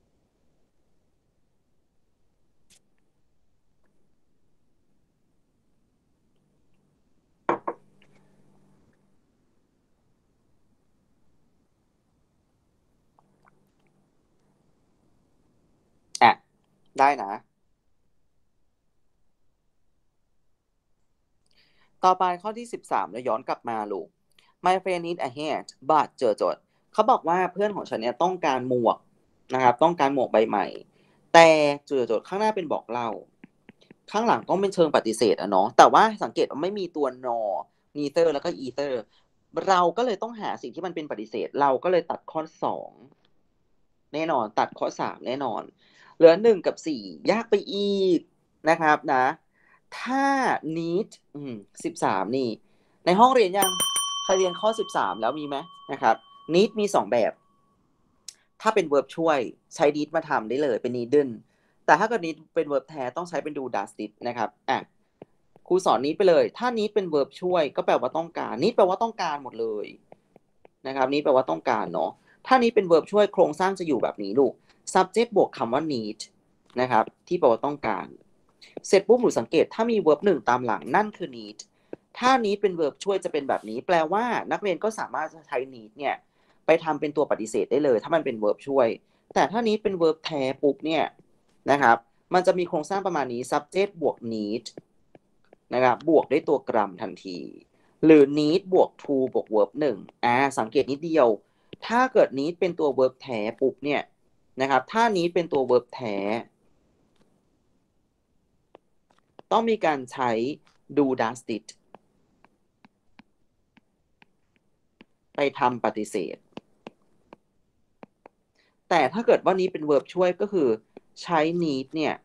อ่ะได้นะต่อไปข้อที่สิบสามเราย้อนกลับมาลูก My friend need a hat but เจอโจทย์เขาบอกว่าเพื่อนของฉันเนี่ยต้องการหมวกนะครับต้องการหมวกใบใหม่แต่เจอโจทย์ข้างหน้าเป็นบอกเล่าข้างหลังต้องเป็นเชิงปฏิเสธอะเนาะแต่ว่าสังเกตว่าไม่มีตัว nor neither แล้วก็ either เราก็เลยต้องหาสิ่งที่มันเป็นปฏิเสธเราก็เลยตัดข้อสองแน่นอนตัดข้อสามแน่นอนเหลือหนึ่งกับสี่ยากไปอีกนะครับนะถ้า need อืมสิบสามนี่ในห้องเรียนยังใครเรียนข้อสิบสามแล้วมีไหมนะครับ need มีสองแบบถ้าเป็น verb ช่วยใช้ need มาทำได้เลยเป็น needn't แต่ถ้าเกิด need เป็น verb แท้ต้องใช้เป็น do does did นะครับอ่ะครูสอน need ไปเลยถ้า need เป็น verb ช่วยก็แปลว่าต้องการ need แปลว่าต้องการหมดเลยนะครับ need แปลว่าต้องการเนาะถ้า need เป็น verb ช่วยโครงสร้างจะอยู่แบบนี้ลูก subject บวกคำว่า need นะครับที่แปลว่าต้องการเสร็จปุ๊บหนูสังเกตถ้ามี verb หนึ่งตามหลังนั่นคือ need ถ้า need เป็น verb ช่วยจะเป็นแบบนี้แปลว่านักเรียนก็สามารถใช้ need เนี่ยไปทำเป็นตัวปฏิเสธได้เลยถ้ามันเป็น verb ช่วยแต่ถ้า need เป็น verb แท้ปุ๊บเนี่ยนะครับมันจะมีโครงสร้างประมาณนี้ subject บวก need นะครับบวกด้วยตัวกรัมทันทีหรือ need บวก to บวก verb หนึ่งอ่าสังเกตนิดเดียวถ้าเกิด need เป็นตัว verb แท้ปุ๊บเนี่ยนะครับถ้า need เป็นตัว verb แท้ต้องมีการใช้ do does did ไปทำปฏิเสธแต่ถ้าเกิดว่านี้เป็น verb ช่วยก็คือใช้ need เนี่ย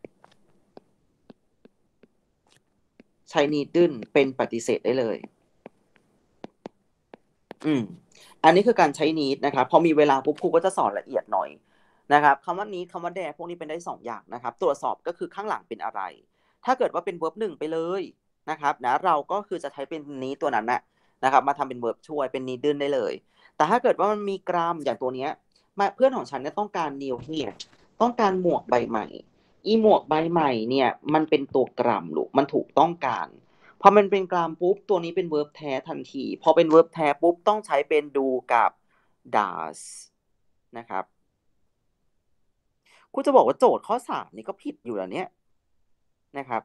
ใช้ needn't เป็นปฏิเสธได้เลยอืมอันนี้คือการใช้ need นะครับพอมีเวลาปุ๊บครูก็จะสอนละเอียดหน่อยนะครับคำว่า need คำว่า there พวกนี้เป็นได้สองอย่างนะครับตรวจสอบก็คือข้างหลังเป็นอะไรถ้าเกิดว่าเป็น verb หนึ่งไปเลยนะครับนะเราก็คือจะใช้เป็น need ตัวนั้นนะนะครับมาทำเป็น verb ช่วยเป็น needn't ได้เลยแต่ถ้าเกิดว่ามันมีกรามอย่างตัวเนี้ยเพื่อนของฉันเนี่ยต้องการ new hat ต้องการหมวกใบใหม่อีหมวกใบใหม่เนี่ยมันเป็นตัวกรัมลูกมันถูกต้องการพอมันเป็นกรามปุ๊บตัวนี้เป็น verb แท้ทันทีพอเป็น verb แท้ปุ๊บต้องใช้เป็น do กับ does นะครับคุณจะบอกว่าโจทย์ข้อสามนี่ก็ผิดอยู่แล้วเนี่ยนะครับ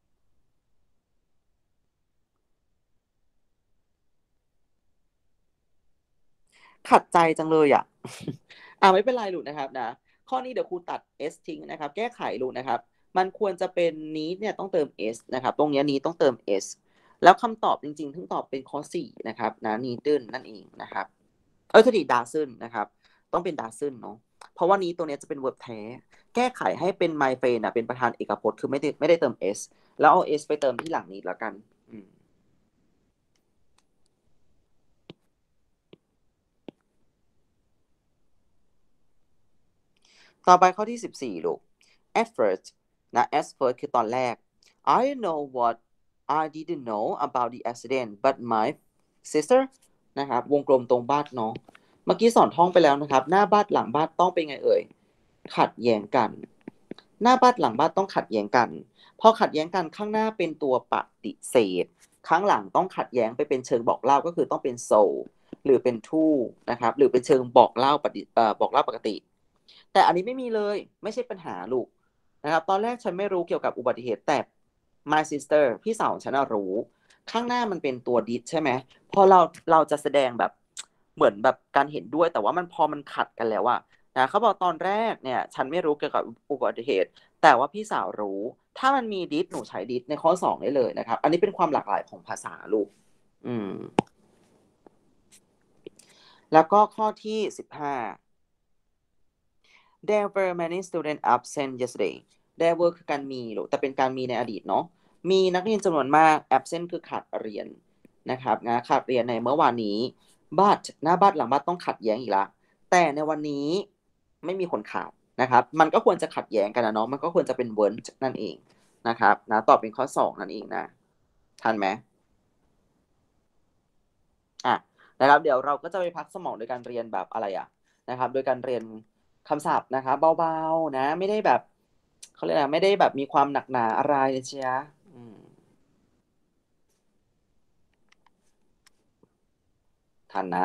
ขัดใจจังเลยอ่ะ อ่าไม่เป็นไรลูกนะครับนะข้อนี้เดี๋ยวครูตัด s ทิ้งนะครับแก้ไขลูกนะครับมันควรจะเป็นนี้เนี่ยต้องเติม s นะครับตรงนี้นี้ต้องเติม s แล้วคำตอบจริงๆถึงตอบเป็นข้อสี่นะครับนะนี้ตื้นนั่นเองนะครับเออสติดาซึนนะครับต้องเป็นดาซึนเนาะเพราะว่านี้ตัวนี้จะเป็น verb แท้แก้ไขให้เป็น my friend นะเป็นประธานเอกพจน์คือไม่ได้ไม่ได้เติม s แล้วเอา s ไปเติมที่หลังนี้แล้วกันอืมต่อไปข้อที่สิบสี่ลูก at first นะ at first คือตอนแรก I know what I didn't know about the accident but my sister นะครับวงกลมตรงบ้านเนาะเมื่อกี้สอนท่องไปแล้วนะครับหน้าบ้านหลังบ้านต้องเป็นไงเอ่ยขัดแย้งกันหน้าบ้านหลังบ้านต้องขัดแย้งกันพอขัดแย้งกันข้างหน้าเป็นตัวปฏิเสธข้างหลังต้องขัดแย้งไปเป็นเชิงบอกเล่าก็คือต้องเป็น so หรือเป็น to นะครับหรือเป็นเชิงบอกเล่าปฏิเอ่อบอกเล่าปกติแต่อันนี้ไม่มีเลยไม่ใช่ปัญหาลูกนะครับตอนแรกฉันไม่รู้เกี่ยวกับอุบัติเหตุแต่ my sister พี่สาวฉันรู้ข้างหน้ามันเป็นตัว did ใช่ไหมพอเราเราจะแสดงแบบเหมือนแบบการเห็นด้วยแต่ว่ามันพอมันขัดกันแล้วอะนะเขาบอกตอนแรกเนี่ยฉันไม่รู้เกี่ยวกับอุบัติเหตุแต่ว่าพี่สาวรู้ถ้ามันมี did หนูใช้ did ในข้อสองได้เลยนะครับอันนี้เป็นความหลากหลายของภาษาลูกอืมแล้วก็ข้อที่สิบห้า There were many students absent yesterday There were คือการมีลูกแต่เป็นการมีในอดีตเนาะมีนักเรียนจำนวนมาก absent คือขาดเรียนนะครับนะขาดเรียนในเมื่อวานนี้ but หน้า but หลัง but ต้องขัดแย้งอีกละแต่ในวันนี้ไม่มีคนขาดนะครับมันก็ควรจะขัดแย้งกันนะเนาะมันก็ควรจะเป็น weren't นั่นเองนะครับนะตอบเป็นข้อสองนั่นเองนะทันไหมอ่ะนะครับเดี๋ยวเราก็จะไปพักสมองโดยการเรียนแบบอะไรอ่ะนะครับโดยการเรียนคำศัพท์นะครับเบาๆนะไม่ได้แบบเขาเรียกอะไรไม่ได้แบบมีความหนักหนาอะไรนะเชียอืมทันนะ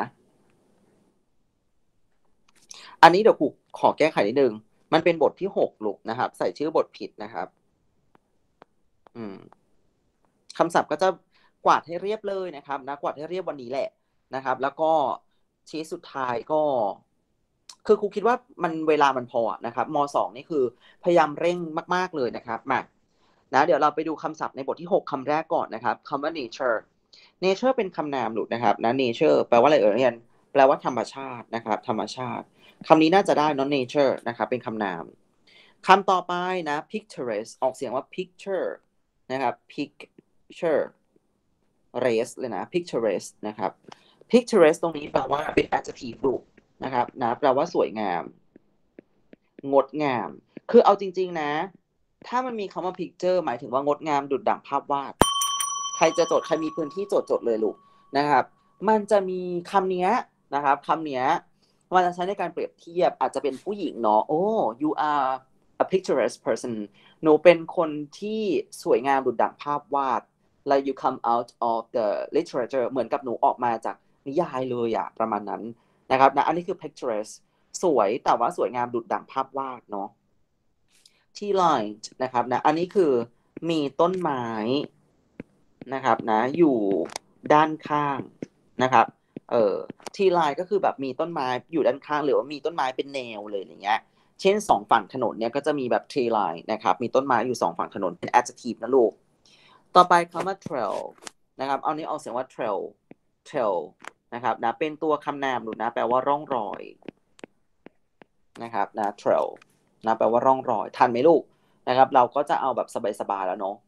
อันนี้เดี๋ยวครูขอแก้ไขนิดนึงมันเป็นบทที่หกลูกนะครับใส่ชื่อบทผิดนะครับอืมคำศัพท์ก็จะกวาดให้เรียบเลยนะครับนะกวาดให้เรียบวันนี้แหละนะครับแล้วก็ชี้สุดท้ายก็ คือครูคิดว่ามันเวลามันพอนะครับมสองนี่คือพยายามเร่งมากๆเลยนะครับมานะเดี๋ยวเราไปดูคำศัพท์ในบทที่หกคำแรกก่อนนะครับคำว่า nature nature เป็นคำนามหลุดนะครับนะ nature แปลว่าอะไรเอ่ยเรียนแปลว่าธรรมชาตินะครับธรรมชาติคำนี้น่าจะได้เนอะ nature นะครับเป็นคำนามคำต่อไปนะ picturesque ออกเสียงว่า picture นะครับ picture race เลยนะ picturesque นะครับ picturesque ตรงนี้แปลว่าเป็น adjective ลูกนะครับนะแปลว่าสวยงามงดงามคือเอาจริงๆนะถ้ามันมีคำว่า picture หมายถึงว่างดงามดุจดั่งภาพวาดใครจะจดใครมีพื้นที่จดจดเลยลูกนะครับมันจะมีคำนี้นะครับคำนี้มันจะใช้ในการเปรียบเทียบอาจจะเป็นผู้หญิงเนาะโอ้ you are a picturesque person หนูเป็นคนที่สวยงามดุจดั่งภาพวาด like you come out of the literature เหมือนกับหนูออกมาจากนิยายเลยอะประมาณนั้นนะครับนะอันนี้คือ picturesque สวยแต่ว่าสวยงามดุจดั่งภาพวาดเนาะที่ line นะครับนะอันนี้คือมีต้นไม้นะครับนะอยู่ด้านข้างนะครับเออที่ line ก็คือแบบมีต้นไม้อยู่ด้านข้างหรือว่ามีต้นไม้เป็นแนวเลยอย่างเงี้ยเช่นสองฝั่งถนนเนี่ยก็จะมีแบบ tree line นะครับมีต้นไม้อยู่สองฝั่งถนนเป็น adjective นะลูกต่อไปคำว่า trail นะครับเอานี้ออกเสียงว่า trail trail นะครับนะเป็นตัวคำนามดูนะแปลว่าร่องรอยนะครับนะ trail นะแปลว่าร่องรอยทันไหมลูกนะครับเราก็จะเอาแบบสบายๆแล้วเนาะ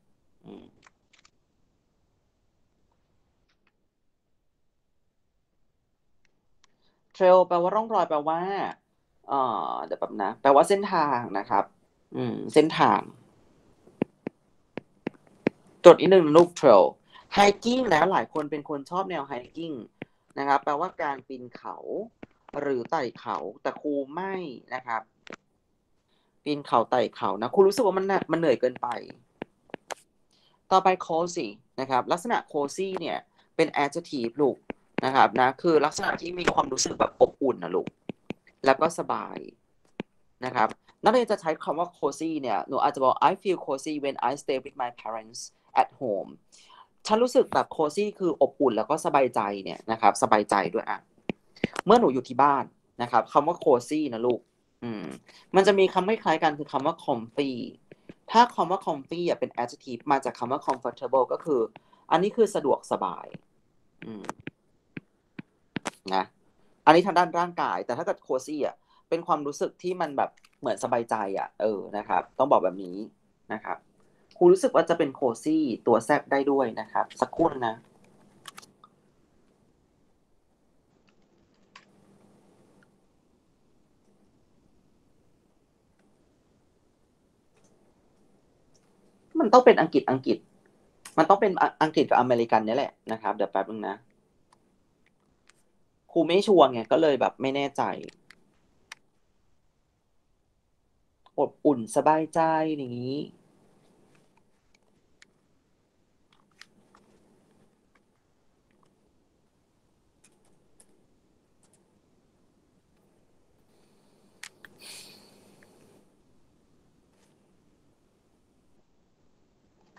trail แปลว่าร่องรอยแปลว่าเอ่อเดี๋ยวแป๊บนะแปลว่าเส้นทางนะครับอืมเส้นทางจดนิดนึงลูก trail hiking นะหลายคนเป็นคนชอบแนว hiking นะครับแปลว่าการปีนเขาหรือไต่เขาแต่ครูไม่นะครับปีนเขาไต่เขานะครูรู้สึกว่ามันมันเหนื่อยเกินไปต่อไป cozy นะครับลักษณะ cozy เนี่ยเป็น adjective ลูกนะครับนะคือลักษณะที่มีความรู้สึกแบบอบอุ่นนะลูกแล้วก็สบายนะครับนักเรียนจะใช้คำว่า cozy เนี่ยหนูอาจจะบอก I feel cozy when I stay with my parents at home ฉันรู้สึกแบบ cozy คืออบอุ่นแล้วก็สบายใจเนี่ยนะครับสบายใจด้วยอ่ะเมื่อหนูอยู่ที่บ้านนะครับคำว่า cozy นะลูกอืมมันจะมีคำคล้ายๆกันคือคำว่า comfy ถ้าคำว่า comfy อ่ะเป็น adjective มาจากคำว่า comfortable ก็คืออันนี้คือสะดวกสบายอืมนะอันนี้ทางด้านร่างกายแต่ถ้าเกิด cozy อ่ะเป็นความรู้สึกที่มันแบบเหมือนสบายใจอ่ะเออนะครับต้องบอกแบบนี้นะครับครูรู้สึกว่าจะเป็น cozy ตัวแทรกได้ด้วยนะครับสักครู่นะมันต้องเป็นอังกฤษอังกฤษมันต้องเป็นอังกฤษกับอเมริกันนี่แหละนะครับเดี๋ยวแป๊บนึงนะครูไม่ชัวร์ไงก็เลยแบบไม่แน่ใจอบอุ่นสบายใจอย่างนี้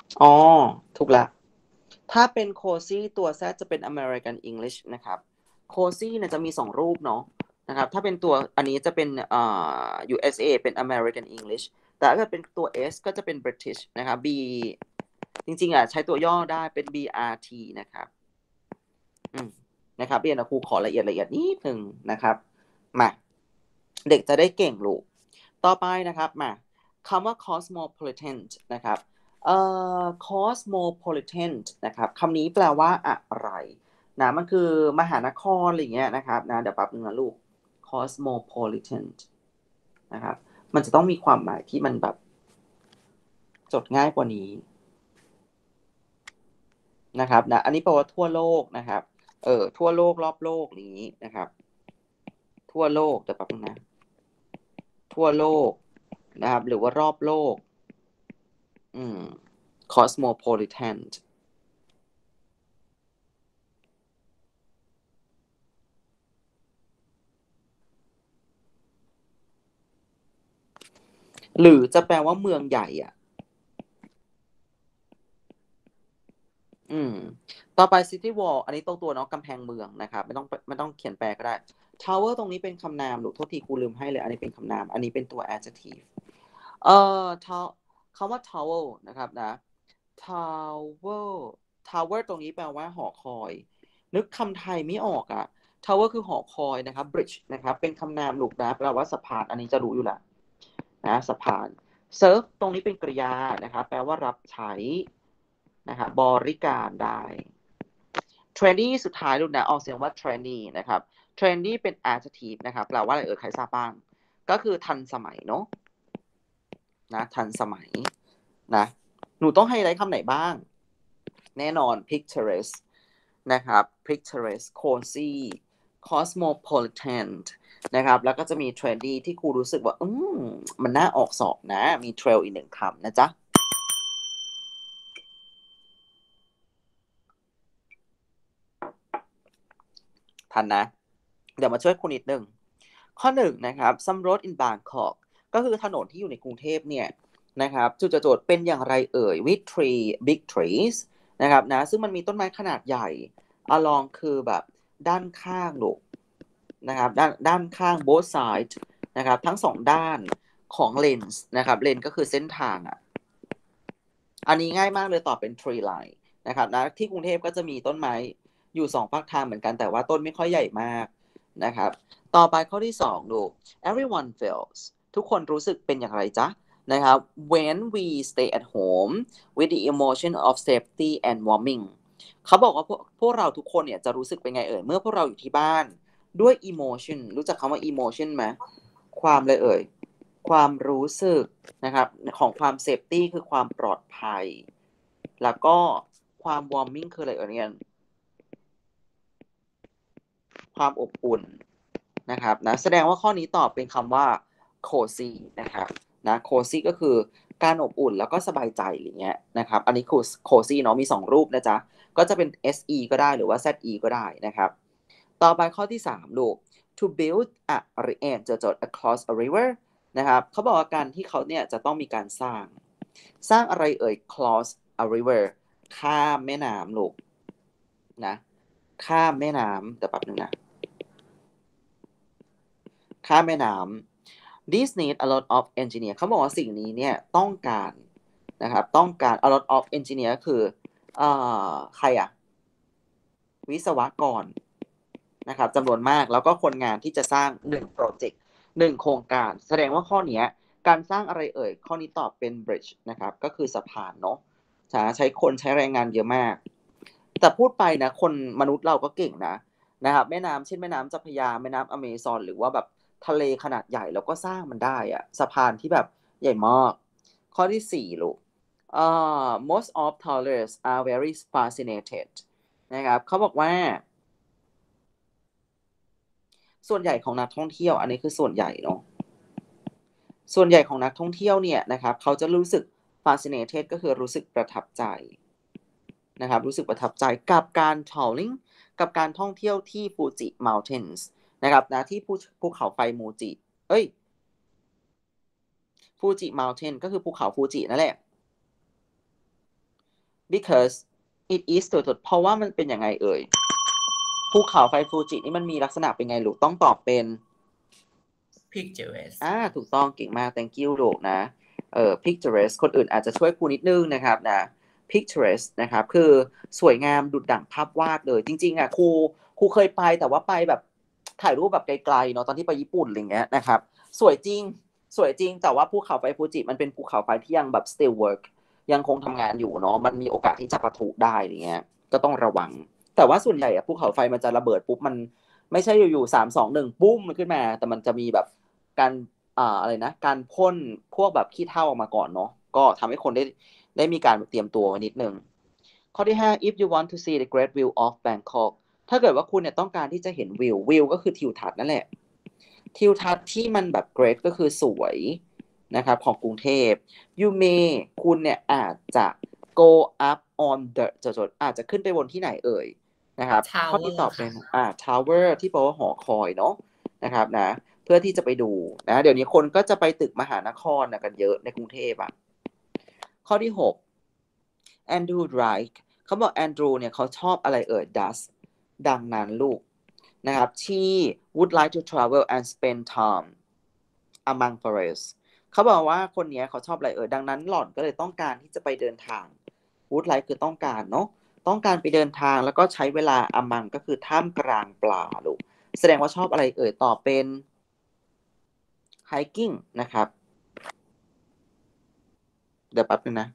อ๋อถูกละถ้าเป็น cozy ตัว Z จะเป็น American English นะครับ cozy เนี่ยจะมีสองรูปเนาะนะครับถ้าเป็นตัวอันนี้จะเป็นอ่า ยู เอส เอ เป็น American English แต่ถ้าเป็นตัว S ก็จะเป็น British นะครับ B จริงๆอ่ะใช้ตัวย่อได้เป็น บี อาร์ ที นะครับอืมนะครับเรียนกับครูขอละเอียดละเอียดนิดนึงนะครับมาเด็กจะได้เก่งลูกต่อไปนะครับมาคำว่า cosmopolitan นะครับเอ่อ cosmopolitan นะครับคำนี้แปลว่าอะไรนะมันคือมหานครอะไรเงี้ยนะครับนะเดี๋ยวแป๊บนึงนะลูก cosmopolitan นะครับมันจะต้องมีความหมายที่มันแบบจดง่ายกว่านี้นะครับนะอันนี้แปลว่าทั่วโลกนะครับเออทั่วโลกรอบโลกนี้นะครับทั่วโลกเดี๋ยวแป๊บนึงนะทั่วโลกนะครับหรือว่ารอบโลกอืม cosmopolitan หรือจะแปลว่าเมืองใหญ่อ่ะอืมต่อไป city wall อันนี้ตรงตัวเนาะกำแพงเมืองนะครับไม่ต้องไม่ต้องเขียนแปลก็ได้ tower ตรงนี้เป็นคำนามลูกโทษทีครูลืมให้เลยอันนี้เป็นคำนามอันนี้เป็นตัว adjective เอ่อ tow คำว่า tower นะครับนะ tower tower ตรงนี้แปลว่าหอคอยนึกคำไทยไม่ออกอะ tower คือหอคอยนะครับ bridge นะครับเป็นคำนามลูกนะแปลว่าสะพานอันนี้จะรู้อยู่แล้วนะสะพาน serve ตรงนี้เป็นกริยานะครับแปลว่ารับใช้นะครับบริการได้ trendy สุดท้ายลูกนะออกเสียงว่า trendy นะครับ trendy เป็น adjective นะครับแปลว่าอะไรเออใครทราบบ้างก็คือทันสมัยเนาะนะทันสมัยนะหนูต้องไฮไลท์คำไหนบ้างแน่นอน picturesque นะครับ picturesque cozy cosmopolitan นะครับแล้วก็จะมี trendy ที่ครูรู้สึกว่าอืมมันน่าออกสอบนะมี trail อีกหนึ่งคำนะจ๊ะทันนะเดี๋ยวมาช่วยคุณนิดนึงข้อหนึ่งนะครับ some road in Bangkok ก็คือถนนที่อยู่ในกรุงเทพเนี่ยนะครับจุดโจทย์เป็นอย่างไรเอ่ย with tree big trees นะครับนะซึ่งมันมีต้นไม้ขนาดใหญ่ along คือแบบด้านข้างลูกนะครับด้านด้านข้าง both sides นะครับทั้งสองด้านของ lens นะครับเลนก็คือเส้นทางอ่ะอันนี้ง่ายมากเลยตอบเป็น tree line นะครับนะที่กรุงเทพก็จะมีต้นไม้อยู่สองภาคทางเหมือนกันแต่ว่าต้นไม่ค่อยใหญ่มากนะครับต่อไปข้อที่สองดู everyone feels ทุกคนรู้สึกเป็นอย่างไรจ๊ะนะครับ when we stay at home with the emotion of safety and warming เขาบอกว่าพวกพวกเราทุกคนเนี่ยจะรู้สึกเป็นไงเอ่ยเมื่อพวกเราอยู่ที่บ้านด้วย emotion รู้จักคำว่า emotion ไหมความเลยเอ่ยความรู้สึกนะครับของความ safety คือความปลอดภัยแล้วก็ความ warming คืออะไรเอ่ยเนี่ยความอบอุ่นนะครับนะแสดงว่าข้อนี้ตอบเป็นคำว่า cozy นะครับนะ cozy ก็คือการอบอุ่นแล้วก็สบายใจอย่างเงี้ยนะครับอันนี้คือ cozy เนาะมีสองรูปนะจ๊ะก็จะเป็น เอส อี ก็ได้หรือว่า แซด อี ก็ได้นะครับต่อไปข้อที่สามลูก to build a and จะจด across a river นะครับเขาบอกว่าการที่เขาเนี่ยจะต้องมีการสร้างสร้างอะไรเอ่ย cross a river ข้ามแม่น้ำลูกนะข้ามแม่น้ำแต่แป๊บนึงนะ ข้ามแม่น้ำ this need a lot of engineer เขาบอกว่าสิ่งนี้เนี่ยต้องการนะครับต้องการ a lot of engineer คือเอ่อใครอะวิศวกรนะครับจำนวนมากแล้วก็คนงานที่จะสร้างหนึ่งโปรเจกต์หนึ่งโครงการแสดงว่าข้อนี้การสร้างอะไรเอ่ยข้อนี้ตอบเป็น bridge นะครับก็คือสะพานเนาะใช้คนใช้แรงงานเยอะมากแต่พูดไปนะคนมนุษย์เราก็เก่งนะนะครับแม่น้ำเช่นแม่น้ำเจ้าพระยาแม่น้ำอเมซอนหรือว่าแบบทะเลขนาดใหญ่แล้วก็สร้างมันได้อะสะพานที่แบบใหญ่มากข้อที่สี่ลูกเอ่อ most of tourists are very fascinated นะครับเขาบอกว่าส่วนใหญ่ของนักท่องเที่ยวอันนี้คือส่วนใหญ่เนาะส่วนใหญ่ของนักท่องเที่ยวเนี่ยนะครับเขาจะรู้สึก fascinated ก็คือรู้สึกประทับใจนะครับรู้สึกประทับใจกับการ touring กับการท่องเที่ยวที่ฟูจิ mountains นะครับนะที่ภูภูเขาไฟมูจิเอ้ยฟูจิ mountain ก็คือภูเขาฟูจินั่นแหละ because it is จุดๆเพราะว่ามันเป็นยังไงเอ่ยภูเขาไฟฟูจินี่มันมีลักษณะเป็นไงลูกต้องตอบเป็น picturesque อ่าถูกต้องเก่งมาก thank you ลูกนะเอ่อ picturesque คนอื่นอาจจะช่วยครูนิดนึงนะครับนะ picturesque นะครับคือสวยงามดุจดั่งภาพวาดเลยจริงๆอ่ะครูครูเคยไปแต่ว่าไปแบบถ่ายรูปแบบไกลๆเนาะตอนที่ไปญี่ปุ่นอะไรเงี้ยนะครับสวยจริงสวยจริงแต่ว่าภูเขาไฟฟูจิมันเป็นภูเขาไฟที่ยังแบบ still work ยังคงทำงานอยู่เนาะมันมีโอกาสที่จะปะทุได้อะไรเงี้ยก็ต้องระวังแต่ว่าส่วนใหญ่อะภูเขาไฟมันจะระเบิดปุ๊บมันไม่ใช่อยู่ๆสามสองหนึ่งปุ้มมันขึ้นมาแต่มันจะมีแบบการอ่าอะไรนะการพ่นพวกแบบขี้เถ้าออกมาก่อนเนาะก็ทำให้คนได้ได้มีการเตรียมตัวนิดนึงข้อที่ห้า if you want to see the great view of Bangkok ถ้าเกิดว่าคุณเนี่ยต้องการที่จะเห็นวิววิวก็คือทิวทัศน์นั่นแหละทิวทัศน์ที่มันแบบ great ก็คือสวยนะครับของกรุงเทพ you may คุณเนี่ยอาจจะ go up on the จดๆอาจจะขึ้นไปบนที่ไหนเอ่ยนะครับข้อที่ตอบเป็นอ่า tower ที่แปลว่าหอคอยเนาะนะครับนะเพื่อที่จะไปดูนะเดี๋ยวนี้คนก็จะไปตึกมหานครนะกันเยอะในกรุงเทพอ่ะข้อที่หก Andrew Wright เขาบอก Andrew เนี่ยเขาชอบอะไรเอ่ย does ดังนั้นลูกนะครับ she would like to travel and spend time among forests เขาบอกว่าคนนี้เขาชอบอะไรเอ่ยดังนั้นหล่อนก็เลยต้องการที่จะไปเดินทาง would like คือต้องการเนาะต้องการไปเดินทางแล้วก็ใช้เวลา among ก็คือท่ามกลางปลาลูกแสดงว่าชอบอะไรเอ่ยตอบเป็น hiking นะครับเดี๋ยวแป๊บนึงนะ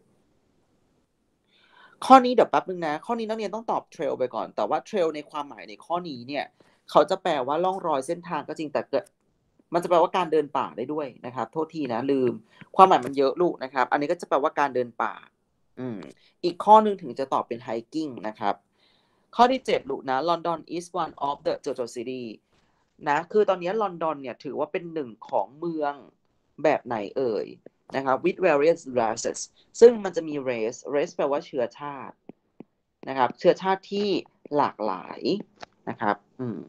ข้อนี้เดี๋ยวแป๊บนึงนะข้อนี้นักเรียนต้องตอบ trail ไปก่อนแต่ว่า trail ในความหมายในข้อนี้เนี่ยเขาจะแปลว่าล่องรอยเส้นทางก็จริงแต่เกิดมันจะแปลว่าการเดินป่าได้ด้วยนะครับโทษทีนะลืมความหมายมันเยอะลูกนะครับอันนี้ก็จะแปลว่าการเดินป่าอืมอีกข้อนึงถึงจะตอบเป็น hiking นะครับข้อที่เจ็ดลูกนะ London is one of the city นะคือตอนนี้ลอนดอนเนี่ยถือว่าเป็นหนึ่งของเมืองแบบไหนเอ่ยนะครับ with various races ซึ่งมันจะมี race race แปลว่าเชื้อชาตินะครับเชื้อชาติที่หลากหลายนะครับอืม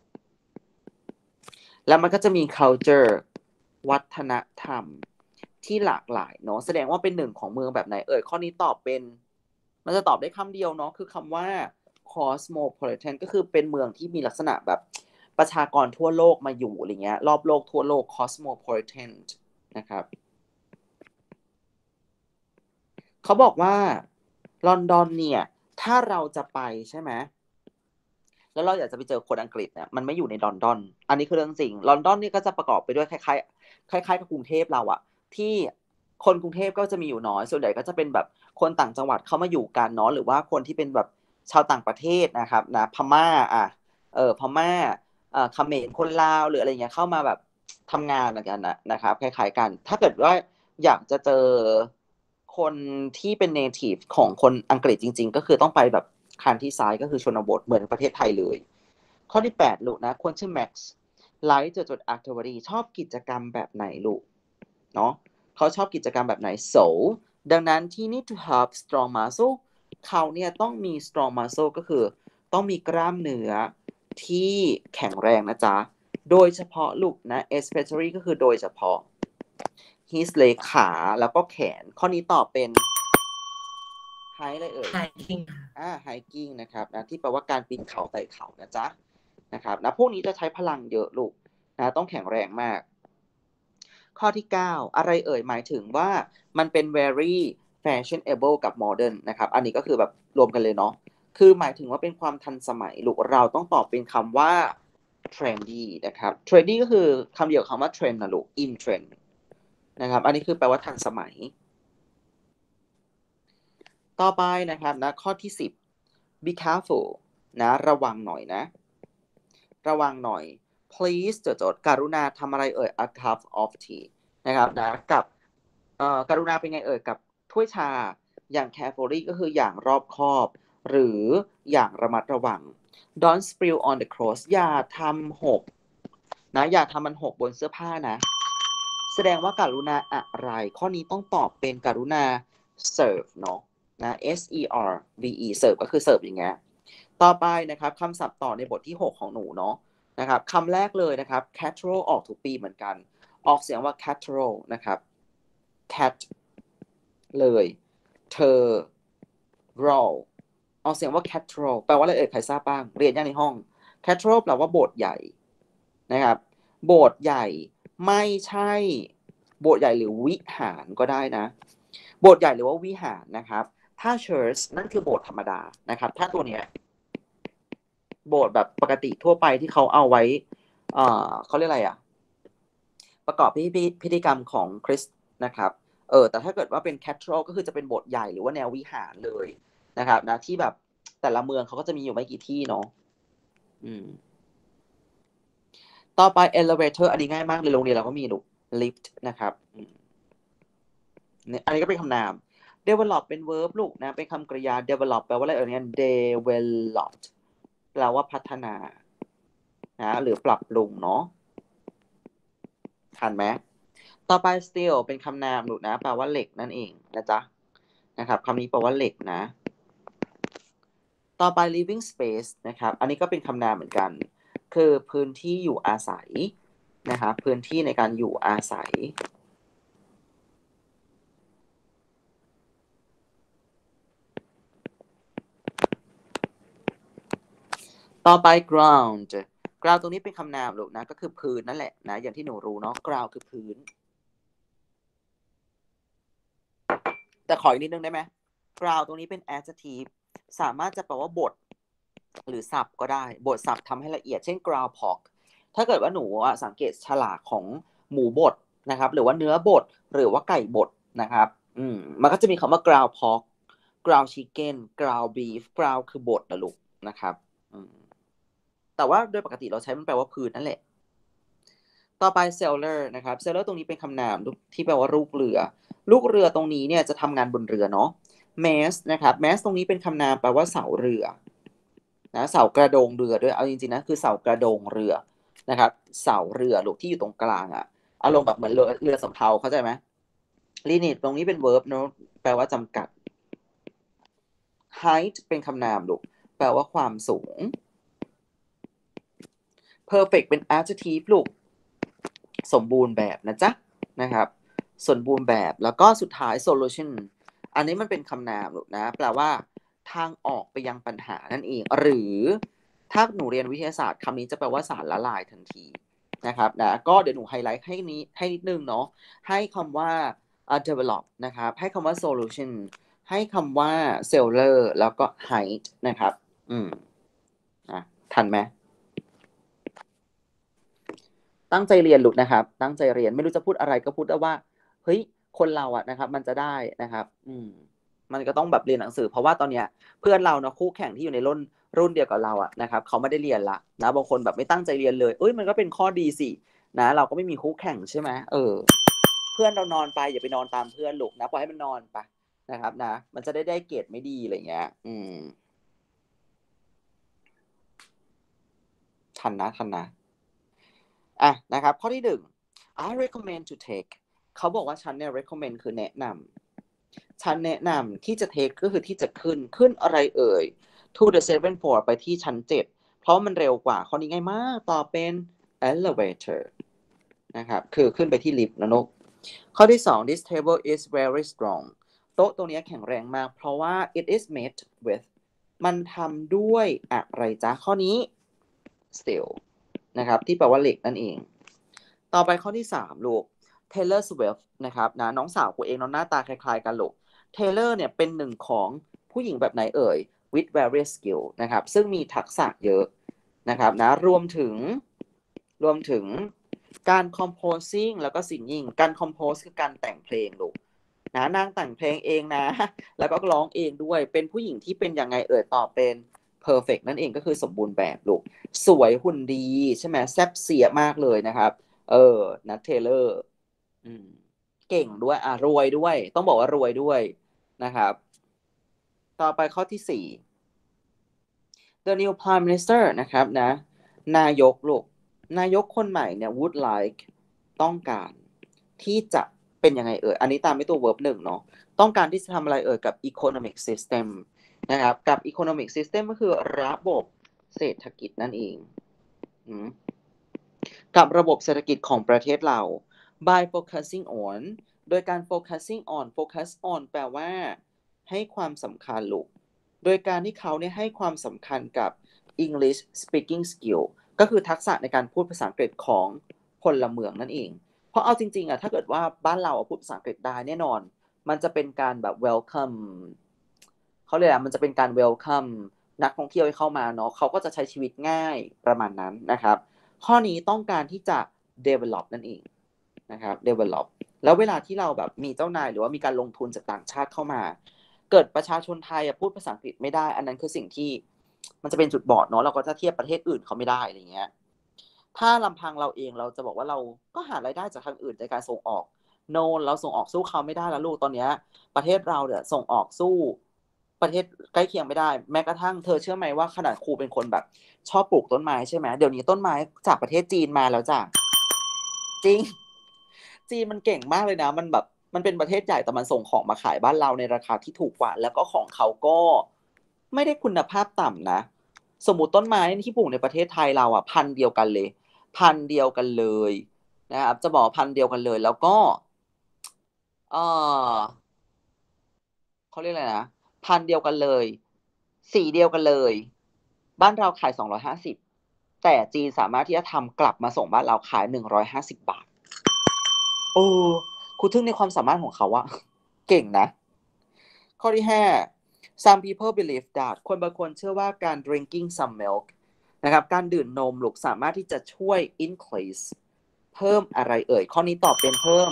แล้วมันก็จะมี culture วัฒนธรรมที่หลากหลายเนาะแสดงว่าเป็นหนึ่งของเมืองแบบไหนเอ่ยข้อนี้ตอบเป็นมันจะตอบได้คำเดียวเนาะคือคำว่า cosmopolitan ก็คือเป็นเมืองที่มีลักษณะแบบประชากรทั่วโลกมาอยู่อะไรเงี้ยรอบโลกทั่วโลก cosmopolitan นะครับเขาบอกว่าลอนดอนเนี่ยถ้าเราจะไปใช่ไหมแล้วเราอยากจะไปเจอคนอังกฤษเนี่ยมันไม่อยู่ในลอนดอนอันนี้คือเรื่องจริงลอนดอนนี่ก็จะประกอบไปด้วยคล้ายๆคล้ายๆกับกรุงเทพเราอะที่คนกรุงเทพก็จะมีอยู่น้อยส่วนใหญ่ก็จะเป็นแบบคนต่างจังหวัดเข้ามาอยู่กันเนาะหรือว่าคนที่เป็นแบบชาวต่างประเทศนะครับนะพม่าอ่ะเออพม่าอ่าเขมรคนลาวหรืออะไรเงี้ยเข้ามาแบบทำงานเหมือนกันนะนะครับคล้ายๆกันถ้าเกิดว่าอยากจะเจอคนที่เป็น native ของคนอังกฤษจริงๆก็คือต้องไปแบบคันที่ซ้ายก็คือชนบทเหมือนประเทศไทยเลยข้อที่แปดลูกนะคนชื่อแม็กซ์ไลท์จดๆ activity ชอบกิจกรรมแบบไหนลูกเนาะเขาชอบกิจกรรมแบบไหน so ดังนั้นที่ need to have strong muscle เขาเนี่ยต้องมี strong muscle ก็คือต้องมีกล้ามเนื้อที่แข็งแรงนะจ๊ะโดยเฉพาะลูกนะ especially ก็คือโดยเฉพาะ his leg ขาแล้วก็แขนข้อนี้ตอบเป็นไฮเลยเอ่ย hiking อ่า hiking นะครับนะที่แปลว่าการปีนเขาไต่เขานะจ๊ะนะครับนะพวกนี้จะใช้พลังเยอะลูกนะต้องแข็งแรงมากข้อที่เก้าอะไรเอ่ยหมายถึงว่ามันเป็น very fashionable กับ modern นะครับอันนี้ก็คือแบบรวมกันเลยเนาะคือหมายถึงว่าเป็นความทันสมัยลูกเราต้องตอบเป็นคำว่า trendy นะครับ trendy ก็คือคำเดียวคำว่า trend นะลูก in trend นะครับอันนี้คือแปลว่าทันสมัยต่อไปนะครับนะข้อที่สิบ be careful นะระวังหน่อยนะระวังหน่อย please จดๆกรุณาทำอะไรเอ่ย a cup of tea นะครับนะกับเอ่อกรุณาเป็นไงเอ่ยกับถ้วยชาอย่าง carefully ก็คืออย่างรอบคอบหรืออย่างระมัดระวัง don't spill on the clothes อย่าทำหกนะอย่าทำมันหกบนเสื้อผ้านะแสดงว่าการุณาอะไรข้อนี้ต้องตอบเป็นกรุณา serve เนาะนะ S E R V E serve ก็คือเสิร์ฟอย่างเงี้ยต่อไปนะครับคำศัพท์ต่อในบทที่หกของหนูเนาะนะครับคำแรกเลยนะครับ cathedral ออกทุกปีเหมือนกันออกเสียงว่า cathedral นะครับ cat เลยเธอ cathedral ออกเสียงว่า cathedral แปลว่าอะไรเอ่ยใครทราบบ้างเรียนยังในห้อง cathedral แปลว่าโบสถ์ใหญ่นะครับโบสถ์ใหญ่ไม่ใช่โบสถ์ใหญ่หรือวิหารก็ได้นะโบสถ์ใหญ่หรือว่าวิหารนะครับถ้า church นั่นคือโบสถ์ธรรมดานะครับถ้าตัวเนี้ยโบสถ์แบบปกติทั่วไปที่เขาเอาไว้เอ่อเขาเรียกอะไรอ่ะประกอบพิธีพิธีกรรมของคริสต์นะครับเออแต่ถ้าเกิดว่าเป็น cathedral ก็คือจะเป็นโบสถ์ใหญ่หรือว่าแนววิหารเลยนะครับนะที่แบบแต่ละเมืองเขาก็จะมีอยู่ไม่กี่ที่เนาะอืมต่อไป elevator อันนี้ง่ายมากเลยโรงเรียนเราก็มีลูก lift นะครับเนี่ยอันนี้ก็เป็นคำนาม develop เป็น verb ลูกนะเป็นคำกริยา develop แปลว่าอะไรเอ่ยเนี่ย developed แปลว่าพัฒนานะหรือปรับปรุงเนาะทันไหมต่อไป steel เป็นคำนามลูกนะแปลว่าเหล็กนั่นเองนะจ๊ะนะครับคำนี้แปลว่าเหล็กนะต่อไป living space นะครับอันนี้ก็เป็นคำนามเหมือนกันคือพื้นที่อยู่อาศัยนะครับพื้นที่ในการอยู่อาศัยต่อไป ground ground ตรงนี้เป็นคำนามลูกนะก็คือพื้นนั่นแหละนะอย่างที่หนูรู้เนาะ ground คือพื้นแต่ขออีกนิดนึงได้ไหม ground ตรงนี้เป็น adjective สามารถจะแปลว่าบทหรือศัพท์ก็ได้บทศัพท์ทำให้ละเอียดเช่น ground pork ถ้าเกิดว่าหนูสังเกตฉลากของหมูบดนะครับหรือว่าเนื้อบดหรือว่าไก่บดนะครับอืมมันก็จะมีคำว่า ground pork ground chicken ground beef ground คือบดนะลูกนะครับอืมแต่ว่าโดยปกติเราใช้มันแปลว่าพื้นนั่นแหละต่อไป sailor นะครับ sailor ตรงนี้เป็นคำนามที่แปลว่าลูกเรือลูกเรือตรงนี้เนี่ยจะทำงานบนเรือเนาะ mast นะครับ mast ตรงนี้เป็นคำนามแปลว่าเสาเรือนะเสากระโดงเรือด้วยเอาจริงๆนะคือเสากระโดงเรือนะครับเสาเรือลูกที่อยู่ตรงกลางอะอารมณ์แบบเหมือนเรือเรือสำเภาเข้าใจไหม limit ตรงนี้เป็น verb เนาะแปลว่าจำกัด height เป็นคำนามลูกแปลว่าความสูง perfect เป็น adjective ลูกสมบูรณ์แบบนะจ๊ะนะครับสมบูรณ์แบบแล้วก็สุดท้าย solution อันนี้มันเป็นคำนามลูกนะแปลว่าทางออกไปยังปัญหานั่นเองหรือถ้าหนูเรียนวิทยาศาสตร์คำนี้จะแปลว่าสารละลายทันทีนะครับนะก็เดี๋ยวหนูไฮไลท์ให้นี้ให้นิดนึงเนาะให้คำว่า uh, develop นะครับให้คำว่า solution ให้คำว่า seller แล้วก็ height นะครับอืมนะทันไหมตั้งใจเรียนลูกนะครับตั้งใจเรียนไม่รู้จะพูดอะไรก็พูดได้ว่าเฮ้ยคนเราอะนะครับมันจะได้นะครับอืมมันก็ต้องแบบเรียนหนังสือเพราะว่าตอนเนี้ยเพื่อนเราเนาะคู่แข่งที่อยู่ในรุ่นรุ่นเดียวกับเราอะนะครับเขาไม่ได้เรียนละนะบางคนแบบไม่ตั้งใจเรียนเลยเอ้ยมันก็เป็นข้อดีสินะเราก็ไม่มีคู่แข่งใช่ไหมเออเพื่อนเรานอนไปอย่าไปนอนตามเพื่อนลูกนะปล่อยให้มันนอนไปนะครับนะมันจะได้ได้เกรดไม่ดีอะไรเงี้ยอืมทันนะทันนะอ่ะนะครับข้อที่หนึ่ง I recommend to take เขาบอกว่าฉันเนี่ย recommend คือแนะนำฉันแนะนำที่จะ take ก็คือที่จะขึ้นขึ้นอะไรเอ่ย to the seven floor ไปที่ชั้นเจ็ดเพราะมันเร็วกว่าข้อนี้ง่ายมากต่อเป็น elevator นะครับคือขึ้นไปที่ลิฟต์นะนกข้อที่สอง this table is very strong โต๊ะตรงนี้แข็งแรงมากเพราะว่า it is made with มันทำด้วยอะไรจ๊ะข้อนี้ steel นะครับที่แปลว่าเหล็กนั่นเองต่อไปข้อที่สามลูก Taylor Swift นะครับนะน้องสาวกูเองน้องหน้าตาคล้ายๆกันลูก Taylor เนี่ยเป็นหนึ่งของผู้หญิงแบบไหนเอ่ย with various skill นะครับซึ่งมีทักษะเยอะนะครับนะรวมถึงรวมถึงการ composing แล้วก็ singing การ compose คือการแต่งเพลงลูกนะนางแต่งเพลงเองนะแล้วก็ร้องเองด้วยเป็นผู้หญิงที่เป็นยังไงเอ่ยตอบเป็น perfect นั่นเองก็คือสมบูรณ์แบบลูกสวยหุ่นดีใช่ไหมแซ่บเสียมากเลยนะครับเออนัทเทเลอร์เก่งด้วยอ่ะรวยด้วยต้องบอกว่ารวยด้วยนะครับต่อไปข้อที่สี่ The new prime minister นะครับนะนายกลูกนายกคนใหม่เนี่ย would like ต้องการที่จะเป็นยังไงเอ่ยอันนี้ตามไม่ตัว verb หนึ่งเนาะต้องการที่จะทำอะไรเอ่ยกับ economic system นะครับกับ economic system ก็คือระบบเศรษฐกิจนั่นเองกับระบบเศรษฐกิจของประเทศเรา by focusing on โดยการ focusing on focus on แปลว่าให้ความสำคัญลูกโดยการที่เขาเนี่ยให้ความสำคัญกับ English speaking skill ก็คือทักษะในการพูดภาษาอังกฤษของพลเมืองนั่นเองเพราะเอาจริงๆอะถ้าเกิดว่าบ้านเราพูดภาษาอังกฤษได้แน่นอนมันจะเป็นการแบบ welcome เขาเรียกอะไรมันจะเป็นการ welcome นักท่องเที่ยวให้เข้ามาเนาะเขาก็จะใช้ชีวิตง่ายประมาณนั้นนะครับข้อนี้ต้องการที่จะ develop นั่นเองนะครับ develop แล้วเวลาที่เราแบบมีเจ้านายหรือว่ามีการลงทุนจากต่างชาติเข้ามาเกิดประชาชนไทยพูดภาษาอังกฤษไม่ได้อันนั้นคือสิ่งที่มันจะเป็นจุดบอดเนาะเราก็จะเทียบประเทศอื่นเขาไม่ได้อะไรเงี้ยถ้าลำพังเราเองเราจะบอกว่าเราก็หารายได้จากทางอื่นในการส่งออกโนเราส่งออกสู้เขาไม่ได้แล้วลูกตอนนี้ประเทศเราเนี่ยส่งออกสู้ประเทศใกล้เคียงไม่ได้แม้กระทั่งเธอเชื่อไหมว่าขนาดครูเป็นคนแบบชอบปลูกต้นไม้ใช่ไหมเดี๋ยวนี้ต้นไม้จากประเทศจีนมาแล้วจ้ะจริงจีนมันเก่งมากเลยนะมันแบบมันเป็นประเทศใหญ่แต่มันส่งของมาขายบ้านเราในราคาที่ถูกกว่าแล้วก็ของเขาก็ไม่ได้คุณภาพต่ำนะสมมุติต้นไม้ที่ปลูกในประเทศไทยเราอ่ะพันธุ์เดียวกันเลยพันธุ์เดียวกันเลยนะครับจะบอกพันธุ์เดียวกันเลยแล้วก็เออเขาเรียกอะไรนะพันธุ์เดียวกันเลยสีเดียวกันเลยบ้านเราขายสองร้อยห้าสิบแต่จีนสามารถที่จะทำกลับมาส่งบ้านเราขายหนึ่งร้อยห้าสิบบาทโอ้ครูทึ่งในความสามารถของเขาอะเก่งนะข้อที่ห้า some people believe that คนบางคนเชื่อว่าการ drinking some milk นะครับการดื่มนมลูกสามารถที่จะช่วย increase เพิ่มอะไรเอ่ยข้อนี้ตอบเป็นเพิ่ม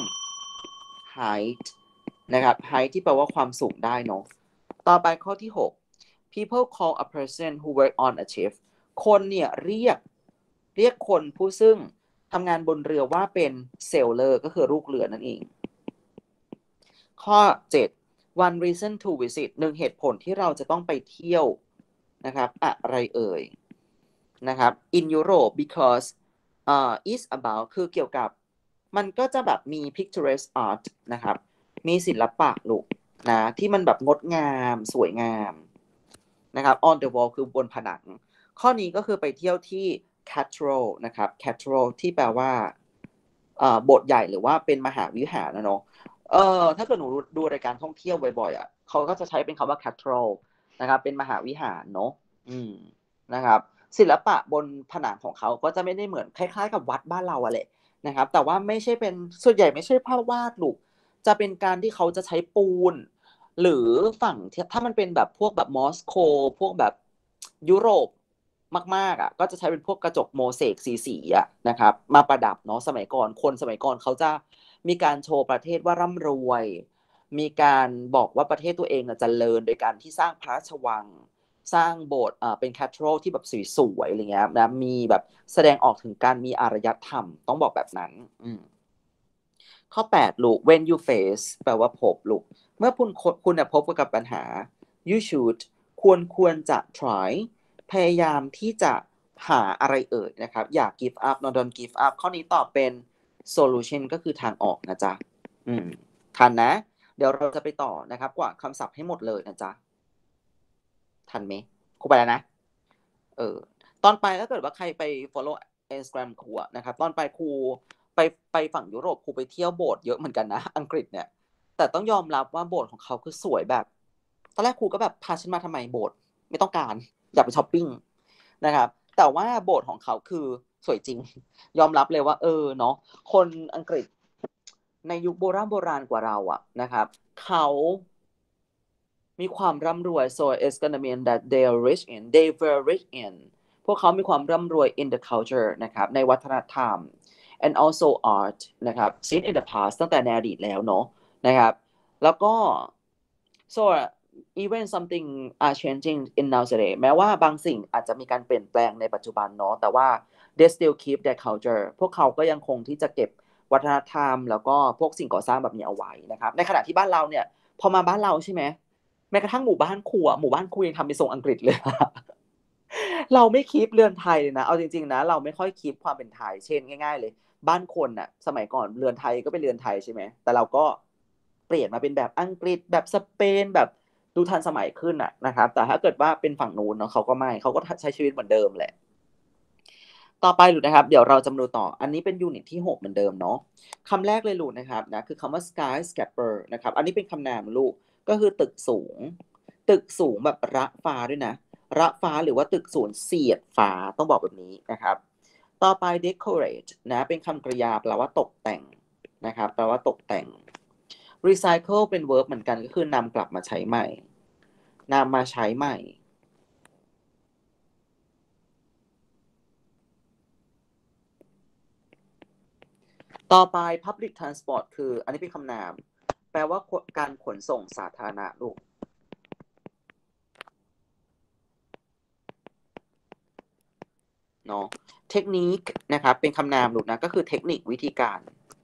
height นะครับ height ที่แปลว่าความสูงได้เนาะต่อไปข้อที่หก people call a person who work on a ship คนเนี่ยเรียกเรียกคนผู้ซึ่งทำงานบนเรือว่าเป็น sailor ก็คือลูกเรือนั่นเองข้อเจ็ด one reason to visit หนึ่งเหตุผลที่เราจะต้องไปเที่ยวนะครับอะไรเอ่ยนะครับ in Europe because uh, is about คือเกี่ยวกับมันก็จะแบบมี picturesque art นะครับมีศิลปะลูกนะที่มันแบบงดงามสวยงามนะครับ on the wall คือบนผนังข้อนี้ก็คือไปเที่ยวที่ cathedral นะครับ cathedral ที่แปลว่าโบสถ์ใหญ่หรือว่าเป็นมหาวิหารนะเนาะเออถ้าเกิดหนูดูรายการท่องเที่ยวบ่อยๆอ่ะเขาก็จะใช้เป็นคำว่า cathedral นะครับเป็นมหาวิหารเนาะอืมนะครับศิลปะบนผนังของเขาก็จะไม่ได้เหมือนคล้ายๆกับวัดบ้านเราอะแหละนะครับแต่ว่าไม่ใช่เป็นส่วนใหญ่ไม่ใช่ภาพวาดลูกจะเป็นการที่เขาจะใช้ปูนหรือฝั่งถ้ามันเป็นแบบพวกแบบมอสโกพวกแบบยุโรปมากๆอ่ะก็จะใช้เป็นพวกกระจกโมเสกสีๆอ่ะนะครับมาประดับเนาะสมัยก่อนคนสมัยก่อนเขาจะมีการโชว์ประเทศว่าร่ำรวยมีการบอกว่าประเทศตัวเองเจริญโดยการที่สร้างพระราชวังสร้างโบสถ์อ่าเป็นแคทดรัลที่แบบสวยๆอะไรเงี้ยนะมีแบบแสดงออกถึงการมีอารยธรรมต้องบอกแบบนั้นอืมข้อแปดลูก when you face แปลว่าพบลูกเมื่อคุณคุณพบกับปัญหา you should ควรควรจะ try พยายามที่จะหาอะไรเอ่ยนะครับอย่า give up no don't give up ข้อนี้ตอบเป็น solution ก็คือทางออกนะจ๊ะอืมทันนะเดี๋ยวเราจะไปต่อนะครับกว่าคำศัพท์ให้หมดเลยนะจ๊ะทันไหมครูไปแล้วนะเออตอนไปถ้าเกิดว่าใครไป follow Instagram ครูนะครับตอนไปครูไปไปฝั่งยุโรปครูไปเที่ยวโบสถ์เยอะเหมือนกันนะอังกฤษเนี่ยแต่ต้องยอมรับว่าโบสถ์ของเขาคือสวยแบบตอนแรกครูก็แบบพาฉันมาทำไมโบสถ์ไม่ต้องการอยากไปช้อปปิ้งนะครับแต่ว่าโบสถ์ของเขาคือสวยจริงยอมรับเลยว่าเออเนาะคนอังกฤษในยุคโบราณโบราณกว่าเราอะนะครับเขามีความร่ำรวย so it's gonna mean that they are rich in they were rich in พวกเขามีความร่ำรวย in the culture นะครับในวัฒนธรรม and also art นะครับ since in the past ตั้งแต่ในอดีตแล้วเนาะนะครับแล้วก็ so even something are changing in now today แม้ว่าบางสิ่งอาจจะมีการเปลี่ยนแปลงในปัจจุบันเนาะแต่ว่า they still keep their culture พวกเขาก็ยังคงที่จะเก็บวัฒนธรรมแล้วก็พวกสิ่งก่อสร้างแบบนี้เอาไว้นะครับในขณะที่บ้านเราเนี่ยพอมาบ้านเราใช่ไหมแม้กระทั่งหมู่บ้านครูหมู่บ้านครูยังทำเป็นทรงอังกฤษเลย เราไม่คีปเรือนไทยเลยนะเอาจริงๆนะเราไม่ค่อยคีปความเป็นไทยเช่นง่ายๆเลยบ้านคนน่ะสมัยก่อนเรือนไทยก็เป็นเรือนไทยใช่ไหมแต่เราก็เปลี่ยนมาเป็นแบบอังกฤษแบบสเปนแบบดูทันสมัยขึ้นน่ะนะครับแต่ถ้าเกิดว่าเป็นฝั่งนู้นเนาะเขาก็ไม่เขาก็ใช้ชีวิตเหมือนเดิมแหละต่อไปลูกนะครับเดี๋ยวเราจะมาดูต่ออันนี้เป็นยูนิตที่หกเหมือนเดิมเนาะคำแรกเลยลูกนะครับนะคือคำว่า skyscraper นะครับอันนี้เป็นคำนามลูกก็คือตึกสูงตึกสูงแบบระฟ้าด้วยนะระฟ้าหรือว่าตึกสูงเสียดฟ้าต้องบอกแบบนี้นะครับต่อไป decorate นะเป็นคำกริยาแปลว่าตกแต่งนะครับแปลว่าตกแต่ง recycle เป็น verb เหมือนกันก็คือนำกลับมาใช้ใหม่นำมาใช้ใหม่ต่อไป public transport คืออันนี้เป็นคำนามแปลว่าการขนส่งสาธารณะลูกเนาะเทคนิคนะครับเป็นคำนามลูกนะก็คือเทคนิควิธีการ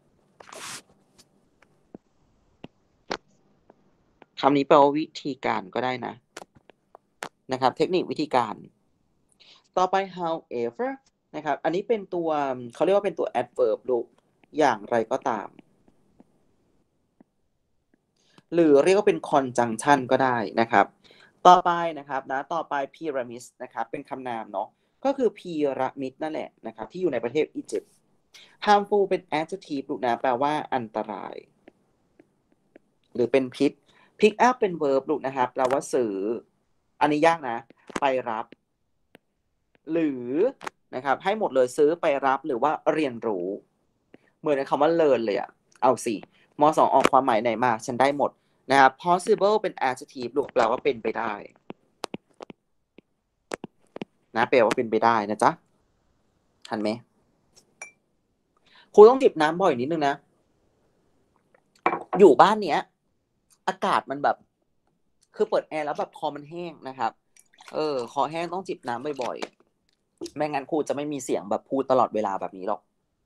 คำนี้แปลว่าวิธีการก็ได้นะนะครับเทคนิควิธีการต่อไป however นะครับอันนี้เป็นตัวเขาเรียกว่าเป็นตัว adverb ลูกอย่างไรก็ตามหรือเรียกว่าเป็น conjunction ก็ได้นะครับต่อไปนะครับนะต่อไป pyramid นะครับเป็นคำนามเนาะก็คือพีระมิดนั่นแหละนะครับที่อยู่ในประเทศอียิปต์ harmful เป็น adjective ลูกนะแปลว่าอันตรายหรือเป็นพิษ pick up เป็น verb ลูกนะครับแปลว่าซื้ออันนี้ยากนะไปรับหรือนะครับให้หมดเลยซื้อไปรับหรือว่าเรียนรู้เหมือนในคำว่า learn เลยอะเอาสิมสองออกความหมายไหนมาฉันได้หมดนะครับ possible เป็น adjective ลูกแปลว่าเป็นไปได้นะแปลว่าเป็นไปได้นะจ๊ะทันไหมครูต้องจิบน้ำบ่อยนิดนึงนะอยู่บ้านเนี้ยอากาศมันแบบคือเปิดแอร์แล้วแบบคอมันแห้งนะครับเออคอแห้งต้องจิบน้ำบ่อยๆไม่งั้นครูจะไม่มีเสียงแบบพูดตลอดเวลาแบบนี้หรอก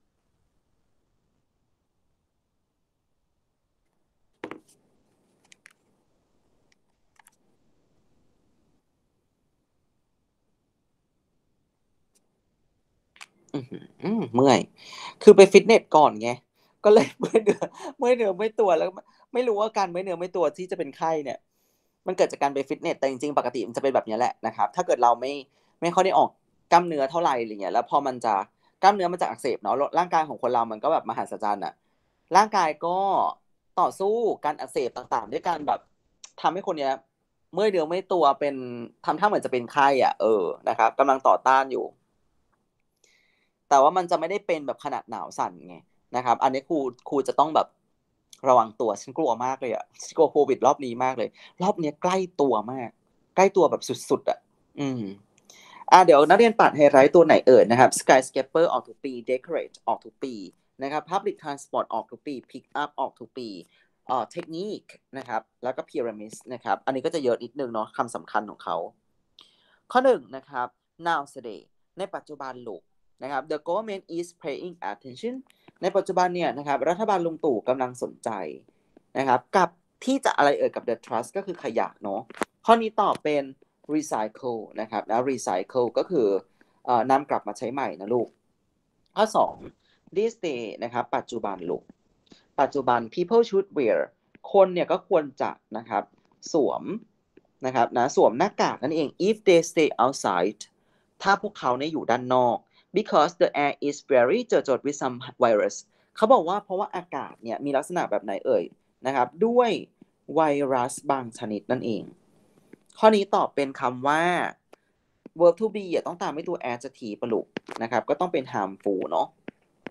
อืมเมื่อยคือไปฟิตเนสก่อนไงก็เลยเมื่อยเนื้อเมื่อยเนื้อไม่ตัวแล้วไม่รู้ว่าการเมื่อยเนื้อไม่ตัวที่จะเป็นไข้เนี่ยมันเกิดจากการไปฟิตเนสแต่จริงๆปกติมันจะเป็นแบบนี้แหละนะครับถ้าเกิดเราไม่ไม่ค่อยได้ออกกล้ามเนื้อเท่าไหร่อะไรเงี้ยแล้วพอมันจะกล้ามเนื้อมันจะอักเสบเนาะร่างกายของคนเรามันก็แบบมหัศจรรย์อะร่างกายก็ต่อสู้การอักเสบต่างๆด้วยการแบบทำให้คนเนี้ยเมื่อยเนื้อไม่ตัวเป็นทำท่าเหมือนจะเป็นไข้อ่ะเออนะครับกำลังต่อต้านอยู่ แต่ว่ามันจะไม่ได้เป็นแบบขนาดหนาวสั่นไงนะครับอันนี้ครูครูจะต้องแบบระวังตัวฉันกลัวมากเลยอะฉันกลัวโควิดรอบนี้มากเลยรอบนี้ใกล้ตัวมากใกล้ตัวแบบสุดๆอะอืมอ่าเดี๋ยวนักเรียนปัดไฮไลท์ตัวไหนเอ่ยนะครับ skyscraper ออกทุกปี decorate ออกทุกปีนะครับ public transport ออกทุกปี pick up ออกทุกปีเอ่อ technique นะครับแล้วก็ pyramid นะครับอันนี้ก็จะเยอะนิดนึงเนาะคำสำคัญของเขาข้อหนึ่งนะครับ nowadays ในปัจจุบันลูกนะครับ the government is paying attention ในปัจจุบันเนี่ยนะครับรัฐบาลลุงตู่กำลังสนใจนะครับกับที่จะอะไรเอ่ยกับ the trust ก็คือขยะเนาะข้อนี้ตอบเป็น recycle นะครับนะ recycle ก็คือเอ่อนำกลับมาใช้ใหม่นะลูกข้อสอง this day นะครับปัจจุบันลูกปัจจุบัน people should wear คนเนี่ยก็ควรจะนะครับสวมนะครับนะสวมหน้ากากนั่นเอง if they stay outside ถ้าพวกเขาเนี่ยอยู่ด้านนอก because the air is very เจอจด with some virus เขาบอกว่าเพราะว่าอากาศเนี่ยมีลักษณะแบบไหนเอ่ยนะครับด้วยไวรัสบางชนิดนั่นเองข้อนี้ตอบเป็นคำว่า verb to be อ่ะต้องตามด้วยตัว adjective ปะลูกนะครับก็ต้องเป็น harmful เนาะ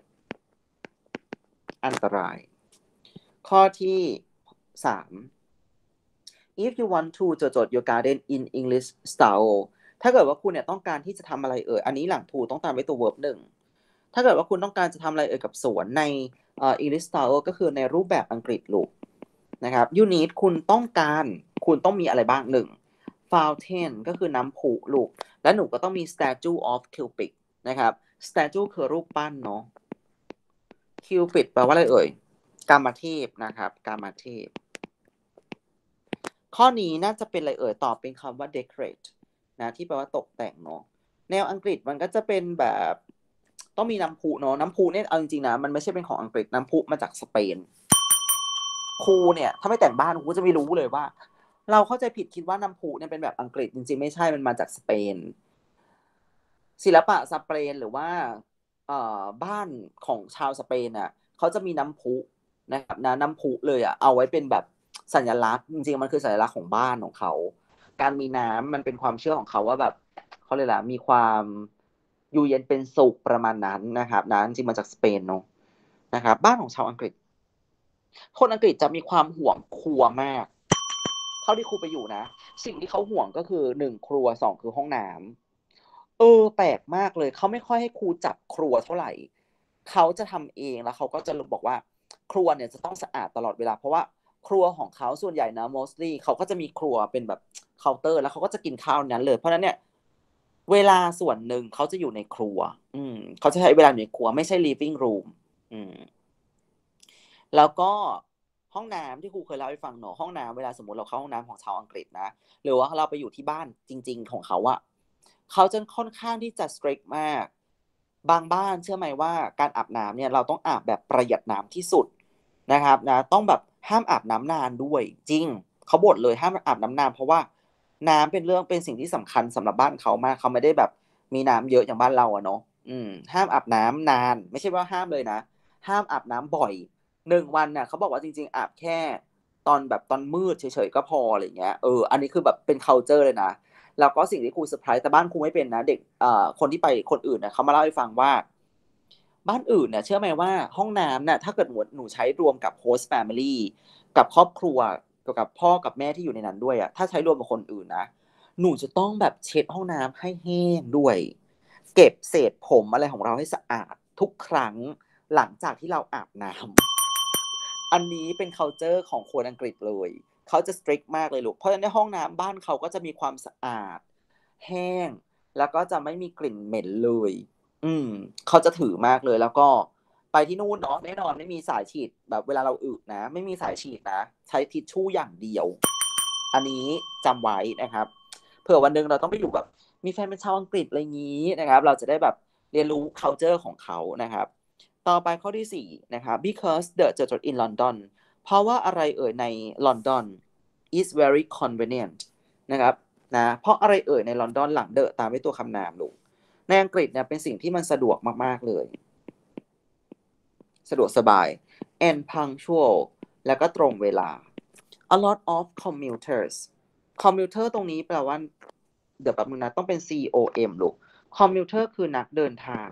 อันตรายข้อที่สาม if you want to จดจด your garden in English style ถ้าเกิดว่าคุณเนี่ยต้องการที่จะทำอะไรเอ่ยอันนี้หลัง to ต้องตามด้วยตัว verb หนึ่งถ้าเกิดว่าคุณต้องการจะทำอะไรเอ่ยกับสวนใน uh, English style ก็คือในรูปแบบอังกฤษลูกนะครับ you need คุณต้องการคุณต้องมีอะไรบ้างหนึ่ง fountain ก็คือน้ำพุลูกและหนูก็ต้องมี statue of Cupid นะครับ statue คือรูปปั้นเนาะ Cupid แปลว่าอะไรเอ่ยกามเทพนะครับกามเทพข้อนี้น่าจะเป็นอะไรเอ่ยตอบเป็นคำว่า decorate นะที่แปลว่าตกแต่งเนาะแนวอังกฤษมันก็จะเป็นแบบต้องมีน้ำพุเนาะน้ำพุเนี่ยเอาจริงๆนะมันไม่ใช่เป็นของอังกฤษน้ำพุมาจากสเปนครูเนี่ยถ้าไม่แต่งบ้านครูจะไม่รู้เลยว่าเราเข้าใจผิดคิดว่าน้ำพุเนี่ยเป็นแบบอังกฤษจริงๆไม่ใช่มันมาจากสเปนศิลปะสเปนหรือว่าเอ่อบ้านของชาวสเปนอ่ะเขาจะมีน้ำพุนะครับนะน้ำพุเลยอ่ะเอาไว้เป็นแบบสัญลักษณ์จริงๆมันคือสัญลักษณ์ของบ้านของเขาการมีน้ำมันเป็นความเชื่อของเขาว่าแบบเขาเลยล่ะมีความอยู่เย็นเป็นสุขประมาณนั้นนะครับนะจริงมาจากสเปนเนาะนะครับบ้านของชาวอังกฤษคนอังกฤษจะมีความห่วงครัวมากเท่าที่ครูไปอยู่นะสิ่งที่เขาห่วงก็คือหนึ่งครัวสองคือห้องน้ำเออแปลกมากเลยเขาไม่ค่อยให้ครูจับครัวเท่าไหร่เขาจะทำเองแล้วเขาก็จะบอกว่าครัวเนี่ยจะต้องสะอาดตลอดเวลาเพราะว่าครัวของเขาส่วนใหญ่นะ mostly เขาก็จะมีครัวเป็นแบบเคาน์เตอร์แล้วเขาก็จะกินข้าวนั้นเลยเพราะฉะนั้นเนี่ยเวลาส่วนหนึ่งเขาจะอยู่ในครัวอืมเขาจะใช้เวลาอยู่ในครัวไม่ใช่ living room อืมแล้วก็ห้องน้ำที่ครูเคยเล่าให้ฟังเนอะห้องน้ำเวลาสมมติเราเข้าห้องน้ำของชาวอังกฤษนะหรือว่าเราไปอยู่ที่บ้านจริงๆของเขาอะเขาจะค่อนข้างที่จะ strict มากบางบ้านเชื่อไหมว่าการอาบน้ำเนี่ยเราต้องอาบแบบประหยัดน้ำที่สุดนะครับนะต้องแบบห้ามอาบน้ำนานด้วยจริงเขาบ่นเลยห้ามอาบน้ำนานเพราะว่าน้ำเป็นเรื่องเป็นสิ่งที่สำคัญสำหรับบ้านเขามากเขาไม่ได้แบบมีน้ำเยอะอย่างบ้านเราอะเนาะอืมห้ามอาบน้ำนานไม่ใช่ว่าห้ามเลยนะห้ามอาบน้ำบ่อยหนึ่งวันน่ะเขาบอกว่าจริงๆอาบแค่ตอนแบบตอนมืดเฉยๆก็พออะไรเงี้ยเอออันนี้คือแบบเป็น culture เลยนะแล้วก็สิ่งที่ครูเซอร์ไพรส์แต่บ้านครูไม่เป็นนะเด็กเอ่อคนที่ไปคนอื่นน่ะเขามาเล่าให้ฟังว่าบ้านอื่นเนี่ยเชื่อไหมว่าห้องน้ำน่ะถ้าเกิดหมดหนูใช้รวมกับ host family กับครอบครัวกับพ่อกับแม่ที่อยู่ในนั้นด้วยอะถ้าใช้รวมกับคนอื่นนะหนูจะต้องแบบเช็ดห้องน้ำให้แห้งด้วยเก็บเศษผมอะไรของเราให้สะอาดทุกครั้งหลังจากที่เราอาบน้ำอันนี้เป็น culture ของคนอังกฤษเลยเขาจะ strict มากเลยลูกเพราะฉะนั้นในห้องน้ำบ้านเขาก็จะมีความสะอาดแห้งแล้วก็จะไม่มีกลิ่นเหม็นเลยอืมเขาจะถือมากเลยแล้วก็ไปที่นู่นเนาะแน่นอนไม่มีสายฉีดแบบเวลาเราอึนะไม่มีสายฉีดนะใช้ทิชชู่อย่างเดียวอันนี้จำไว้นะครับเผื่อวันหนึ่งเราต้องไปอยู่แบบมีแฟนเป็นชาวอังกฤษอะไรงี้นะครับเราจะได้แบบเรียนรู้ culture ของเขานะครับต่อไปข้อที่สี่นะครับ because the church in London เพราะว่าอะไรเอ่ยในลอนดอน is very convenient นะครับนะเพราะอะไรเอ่ยในลอนดอนหลังเดอะตามด้วยตัวคำนามลูกในอังกฤษเนี่ยเป็นสิ่งที่มันสะดวกมากๆเลยสะดวกสบาย and punctual แล้วก็ตรงเวลา a lot of commuters commuter ตรงนี้แปลว่าเดี๋ยวแป๊บนึงนะต้องเป็น C O M ลูก commuter คือนักเดินทาง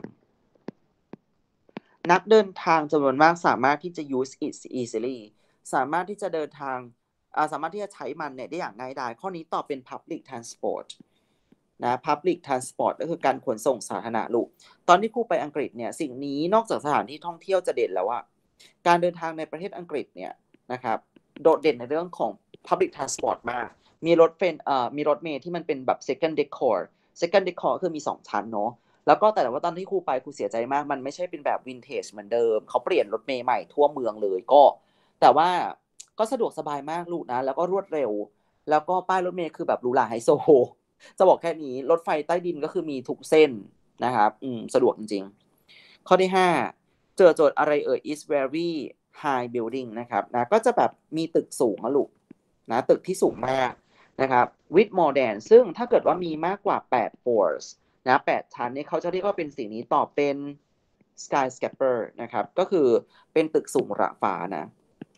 นักเดินทางจำนวนมากสามารถที่จะ use it easily สามารถที่จะเดินทางสามารถที่จะใช้มันเนี่ยได้อย่างง่ายดายข้อนี้ตอบเป็น public transport นะ public transport ก็คือการขนส่งสาธารณะลูกตอนที่ครูไปอังกฤษเนี่ยสิ่งนี้นอกจากสถานที่ท่องเที่ยวจะเด่นแล้วอะการเดินทางในประเทศอังกฤษเนี่ยนะครับโดดเด่นในเรื่องของ public transport มากมีรถเป็นเอ่อมีรถเมล์ที่มันเป็นแบบ second decor second decor คือมีสองชั้นเนาะแล้วก็แต่ว่าตอนที่ครูไปครูเสียใจมากมันไม่ใช่เป็นแบบวินเทจเหมือนเดิมเขาเปลี่ยนรถเมล์ใหม่ทั่วเมืองเลยก็แต่ว่าก็สะดวกสบายมากลูกนะแล้วก็รวดเร็วแล้วก็ป้ายรถเมล์คือแบบหรูหราไฮโซจะบอกแค่นี้รถไฟใต้ดินก็คือมีทุกเส้นนะครับอืมสะดวกจริงๆข้อที่ห้าเจอโจทย์อะไรเอ่ย is very high building นะครับนะก็จะแบบมีตึกสูงนะลูกนะตึกที่สูงมากนะครับ with more than ซึ่งถ้าเกิดว่ามีมากกว่าแปด floors นะแปดชั้นนี่เขาจะเรียกว่าเป็นสิ่งนี้ตอบเป็น skyscraper นะครับก็คือเป็นตึกสูงระฟ้านะ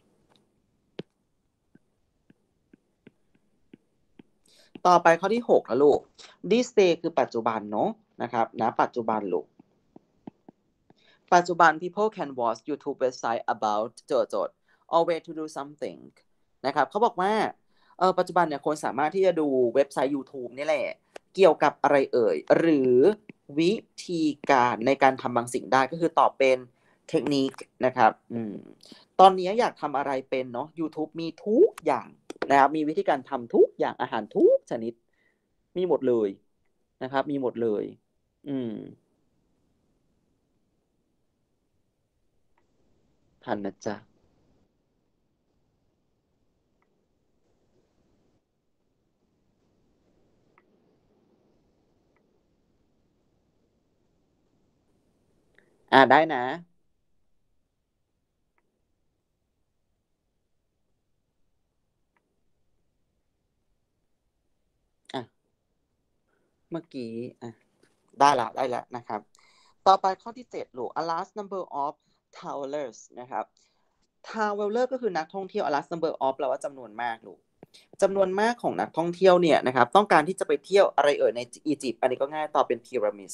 ต่อไปข้อที่หกแล้วลูก this day คือปัจจุบันเนาะนะครับนะปัจจุบันลูกปัจจุบัน people can watch YouTube website about โจทย์โจทย์ or way to do something นะครับเขาบอกว่าเออปัจจุบันเนี่ยคนสามารถที่จะดูเว็บไซต์ YouTube นี่แหละเกี่ยวกับอะไรเอ่ยหรือวิธีการในการทำบางสิ่งได้ก็คือตอบเป็นเทคนิคนะครับอืมตอนนี้อยากทำอะไรเป็นเนาะ YouTube มีทุกอย่างนะครับมีวิธีการทำทุกอย่างอาหารทุกชนิดมีหมดเลยนะครับมีหมดเลยอืมทันนะจ๊ะอ่าได้นะอ่ะ เมื่อกี้อ่ะได้ละได้แล้วนะครับต่อไปข้อที่เจ็ดลูก a large number of travelers นะครับ traveler ก็คือนักท่องเที่ยว a large number of แปลว่าจำนวนมากลูกจำนวนมากของนักท่องเที่ยวเนี่ยนะครับต้องการที่จะไปเที่ยวอะไรเอ่ยในอียิปต์อันนี้ก็ง่ายตอบเป็นพีระมิด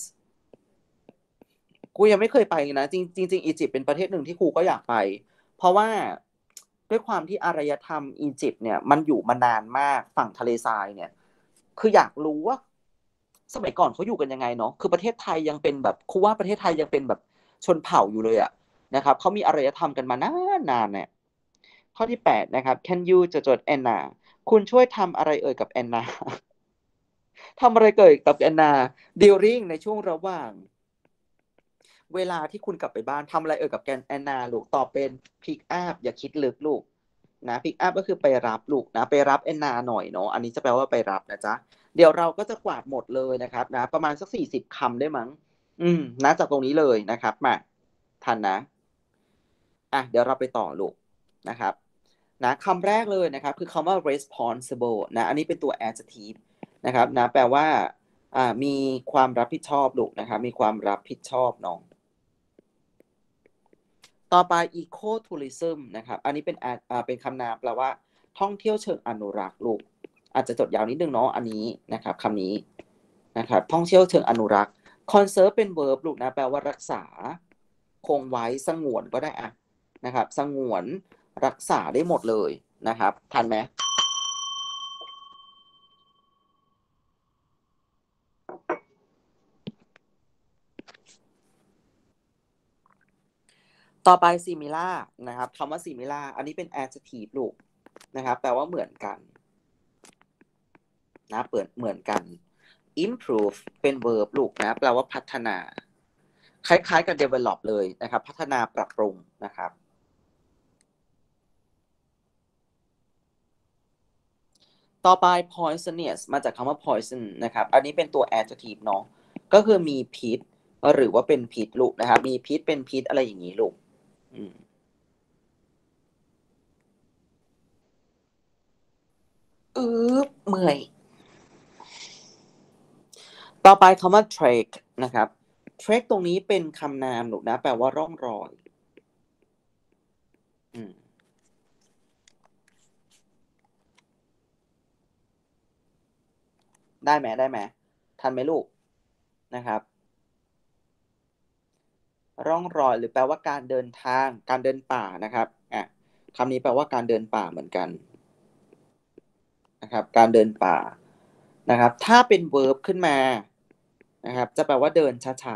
กูยังไม่เคยไปนะจริงจริงอียิปต์เป็นประเทศหนึ่งที่ครูก็อยากไปเพราะว่าด้วยความที่อารยธรรมอียิปต์เนี่ยมันอยู่มานานมากฝั่งทะเลทรายเนี่ยคืออยากรู้ว่าสมัยก่อนเขาอยู่กันยังไงเนาะคือประเทศไทยยังเป็นแบบครูว่าประเทศไทยยังเป็นแบบชนเผ่าอยู่เลยอะนะครับเขามีอารยธรรมกันมานานนานเนี่ยข้อที่แปดนะครับ Can you จดจดแอนนาคุณช่วยทำอะไรเอ่ยกับแอนนา ทำอะไรเกิดกับแอนนา during ในช่วงระหว่างเวลาที่คุณกลับไปบ้านทำอะไรเอ่ยกับแกนแอนนาลูกตอบเป็น pick up อย่าคิดลึกลูกนะ pick up ก็คือไปรับลูกนะไปรับแอนนาหน่อยเนาะอันนี้จะแปลว่าไปรับนะจ๊ะเดี๋ยวเราก็จะกวาดหมดเลยนะครับนะประมาณสักสี่สิบคำได้มั้งอืมนะจากตรงนี้เลยนะครับมาทันนะอ่ะเดี๋ยวเราไปต่อลูกนะครับนะคำแรกเลยนะครับคือคำว่า responsible นะอันนี้เป็นตัว adjective นะครับนะแปลว่าอ่ามีความรับผิดชอบลูกนะครับมีความรับผิดชอบเนาะต่อไป eco tourism นะครับอันนี้เป็นอ่าเป็นคำนามแปลว่าท่องเที่ยวเชิงอนุรักษ์ลูกอาจจะจดยาวนิดนึงเนาะอันนี้นะครับคำนี้นะครับท่องเที่ยวเชิงอนุรักษ์ conserve เป็น verb ลูกนะแปลว่ารักษาคงไว้สงวนก็ได้อะนะครับสงวนรักษาได้หมดเลยนะครับทันไหมต่อไป similar นะครับคำว่า similar อันนี้เป็น adjective ลูกนะครับแปลว่าเหมือนกันนะเปิดเหมือนกัน improve เป็น verb ลูกนะแปลว่าพัฒนาคล้ายๆกับ develop เลยนะครับพัฒนาปรับปรุงนะครับต่อไป poisonous มาจากคำว่า poison นะครับอันนี้เป็นตัว adjective เนาะก็คือมีพิษหรือว่าเป็นพิษลูกนะครับมีพิษเป็นพิษอะไรอย่างนี้ลูกอือเมื่อยต่อไปคำว่า trek นะครับ trek ตรงนี้เป็นคำนามลูกนะแปลว่าร่องรอยอืมได้ไหมได้ไหมทันไหมลูกนะครับร่องรอยหรือแปลว่าการเดินทางการเดินป่านะครับอ่ะคำนี้แปลว่าการเดินป่าเหมือนกันนะครับการเดินป่านะครับถ้าเป็น verb ขึ้นมานะครับจะแปลว่าเดินช้า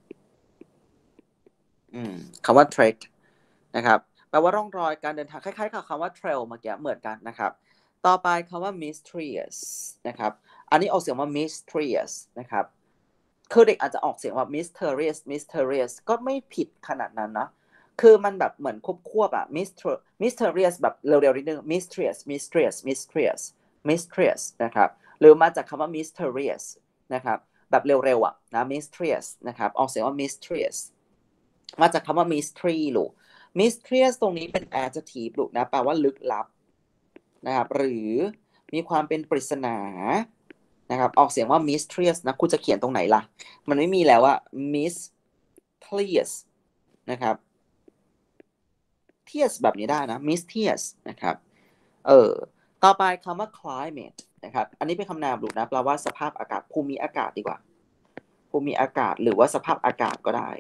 ๆอืมคำว่า trek นะครับแปลว่าร่องรอยการเดินทางคล้ายๆกับคำว่า trail เมื่อกี้เหมือนกันนะครับต่อไปคำว่า mysterious นะครับอันนี้ออกเสียงว่า mysterious นะครับคือเด็กอาจจะออกเสียงว่า mysterious mysterious ก็ไม่ผิดขนาดนั้นนะคือมันแบบเหมือนควบๆอะ myster mysterious แบบเร็วๆนิดนึง mysterious mysterious mysterious mysterious นะครับหรือมาจากคำว่า mysterious นะครับแบบเร็วๆอะนะ mysterious นะครับออกเสียงว่า mysterious มาจากคำว่า mystery ลูก mysterious ตรงนี้เป็น adjective ลูกนะแปลว่าลึกลับนะครับหรือมีความเป็นปริศนานะครับออกเสียงว่า mysterious นะคุณจะเขียนตรงไหนล่ะมันไม่มีแล้วอะ mysterious นะครับ tears แบบนี้ได้นะ mysterious นะครับเออต่อไปคำว่า climate นะครับอันนี้เป็นคำนามลูกนะแปลว่าสภาพอากาศภูมิอากาศดีกว่าภูมิอากาศหรือว่าสภาพอากาศก็ได้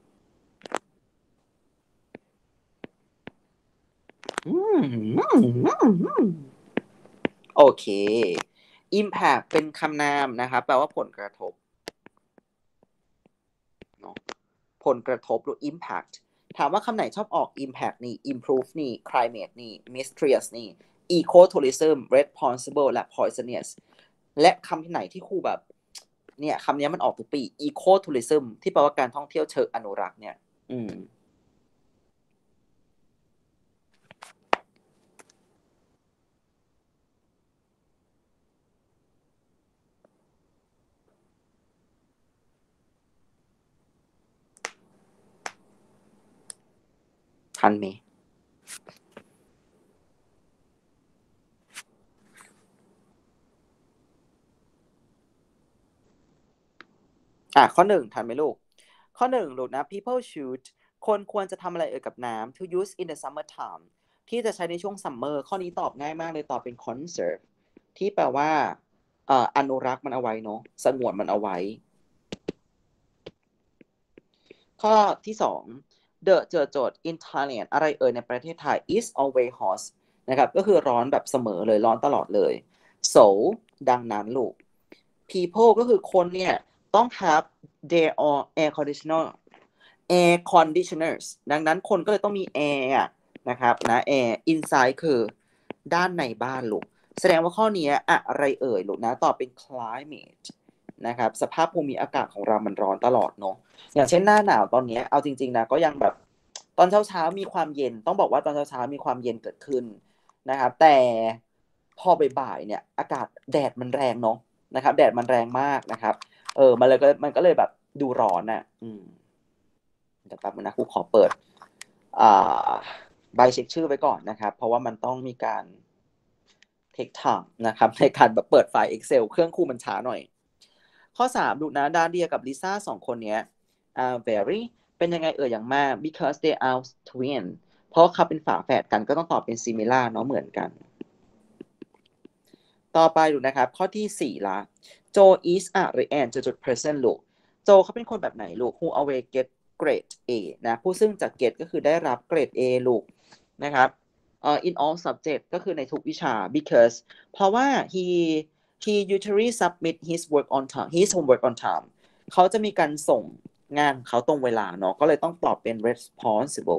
โอเค impact เป็นคำนามนะครับแปลว่าผลกระทบเนาะผลกระทบหรือ impact ถามว่าคำไหนชอบออก impact นี่ improve นี่ climate นี่ mysterious นี่ eco tourism responsible และ poisonous และคำที่ไหนที่ครูแบบเนี่ยคำนี้มันออกทุกปี eco tourism ที่แปลว่าการท่องเที่ยวเชิงอนุรักษ์เนี่ยอืมทันไหมอ่ะข้อหนึ่งทันไหมลูกข้อหนึ่งลูกนะ people should คนควรจะทำอะไรเอ่ยกับน้ำ to use in the summer time ที่จะใช้ในช่วงซัมเมอร์ข้อนี้ตอบง่ายมากเลยตอบเป็น conserve ที่แปลว่าเอ่ออนุรักษ์มันเอาไว้เนาะสงวนมันเอาไว้ ข้อที่สอง the เจอโจทย์ in Thailand อะไรเอ่ยในประเทศไทย is always hot นะครับก็คือร้อนแบบเสมอเลยร้อนตลอดเลย so ดังนั้นลูก people ก็คือคนเนี่ยต้อง have their own air conditioner air conditioners ดังนั้นคนก็เลยต้องมี air นะครับนะ air inside คือด้านในบ้านลูกแสดงว่าข้อนี้อะไรเอ่ยลูกนะตอบเป็น climate นะครับสภาพภูมิอากาศของเรามันร้อนตลอดเนาะอย่างเช่นหน้าหนาวตอนนี้เอาจริงๆนะก็ยังแบบตอนเช้าๆมีความเย็นต้องบอกว่าตอนเช้าๆมีความเย็นเกิดขึ้นนะครับแต่พอบ่ายๆเนี่ยอากาศแดดมันแรงเนาะนะครับแดดมันแรงมากนะครับเออมันเลยก็มันก็เลยแบบดูร้อนน่ะอืมเดี๋ยวแป๊บนึงนะครูขอเปิดอ่าใบเช็คชื่อไว้ก่อนนะครับเพราะว่ามันต้องมีการเทคไทม์นะครับในการแบบเปิดไฟล์ Excel เครื่องครูมันช้าหน่อยข้อสามดูนะดาเดียกับลิซ่าสองคนเนี้ย are very เป็นยังไงเอ่ยอย่างมาก because they are twin เพราะเขาเป็นฝาแฝดกันก็ต้องตอบเป็น similar เนาะเหมือนกันต่อไปดูนะครับข้อที่สี่ละโจ is a หรือ an จุด person ลูกโจเขาเป็นคนแบบไหนลูก who always get grade A นะผู้ซึ่งจาก get ก็คือได้รับเกรด A ลูกนะครับเอ่อ in all subject ก็คือในทุกวิชา because เพราะว่า he he usually submit his work on time his homework on time เขาจะมีการส่งงานเขาตรงเวลาเนาะก็เลยต้องตอบเป็น responsible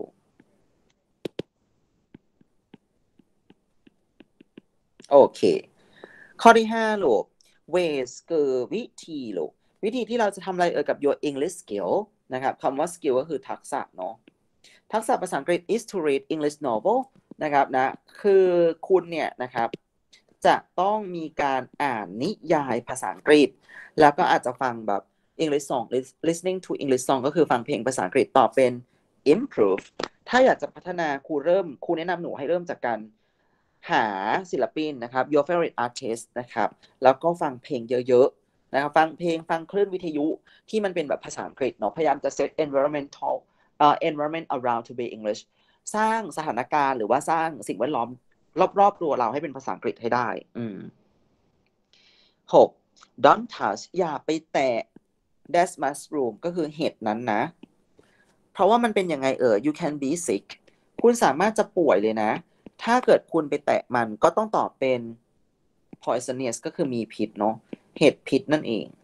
โอเคข้อที่ห้าลูก ways คือวิธีลูกวิธีที่เราจะทำอะไรเอ่ยกับ your English skill นะครับคำว่า skill ก็คือทักษะเนาะทักษะภาษาอังกฤษ is to read English novel นะครับนะคือคุณเนี่ยนะครับจะต้องมีการอ่านนิยายภาษาอังกฤษแล้วก็อาจจะฟังแบบ English song listening to English song ก็คือฟังเพลงภาษาอังกฤษต่อเป็น improve ถ้าอยากจะพัฒนาครูเริ่มครูแนะนำหนูให้เริ่มจากการหาศิลปินนะครับ your favorite artist นะครับแล้วก็ฟังเพลงเยอะๆนะครับฟังเพลงฟังคลื่นวิทยุที่มันเป็นแบบภาษาอังกฤษเนาะพยายามจะ set environmental uh, environment around to be English สร้างสถานการณ์หรือว่าสร้างสิ่งแวดล้อมรอบๆตัวเราให้เป็นภาษาอังกฤษให้ได้อืมหก don't touch อย่าไปแตะ that mushroom ก็คือเห็ดนั้นนะเพราะว่ามันเป็นยังไงเอ่ย you can be sick คุณสามารถจะป่วยเลยนะถ้าเกิดคุณไปแตะมันก็ต้องตอบเป็น poisonous ก็คือมีพิษเนาะเห็ดพิษนั่นเอง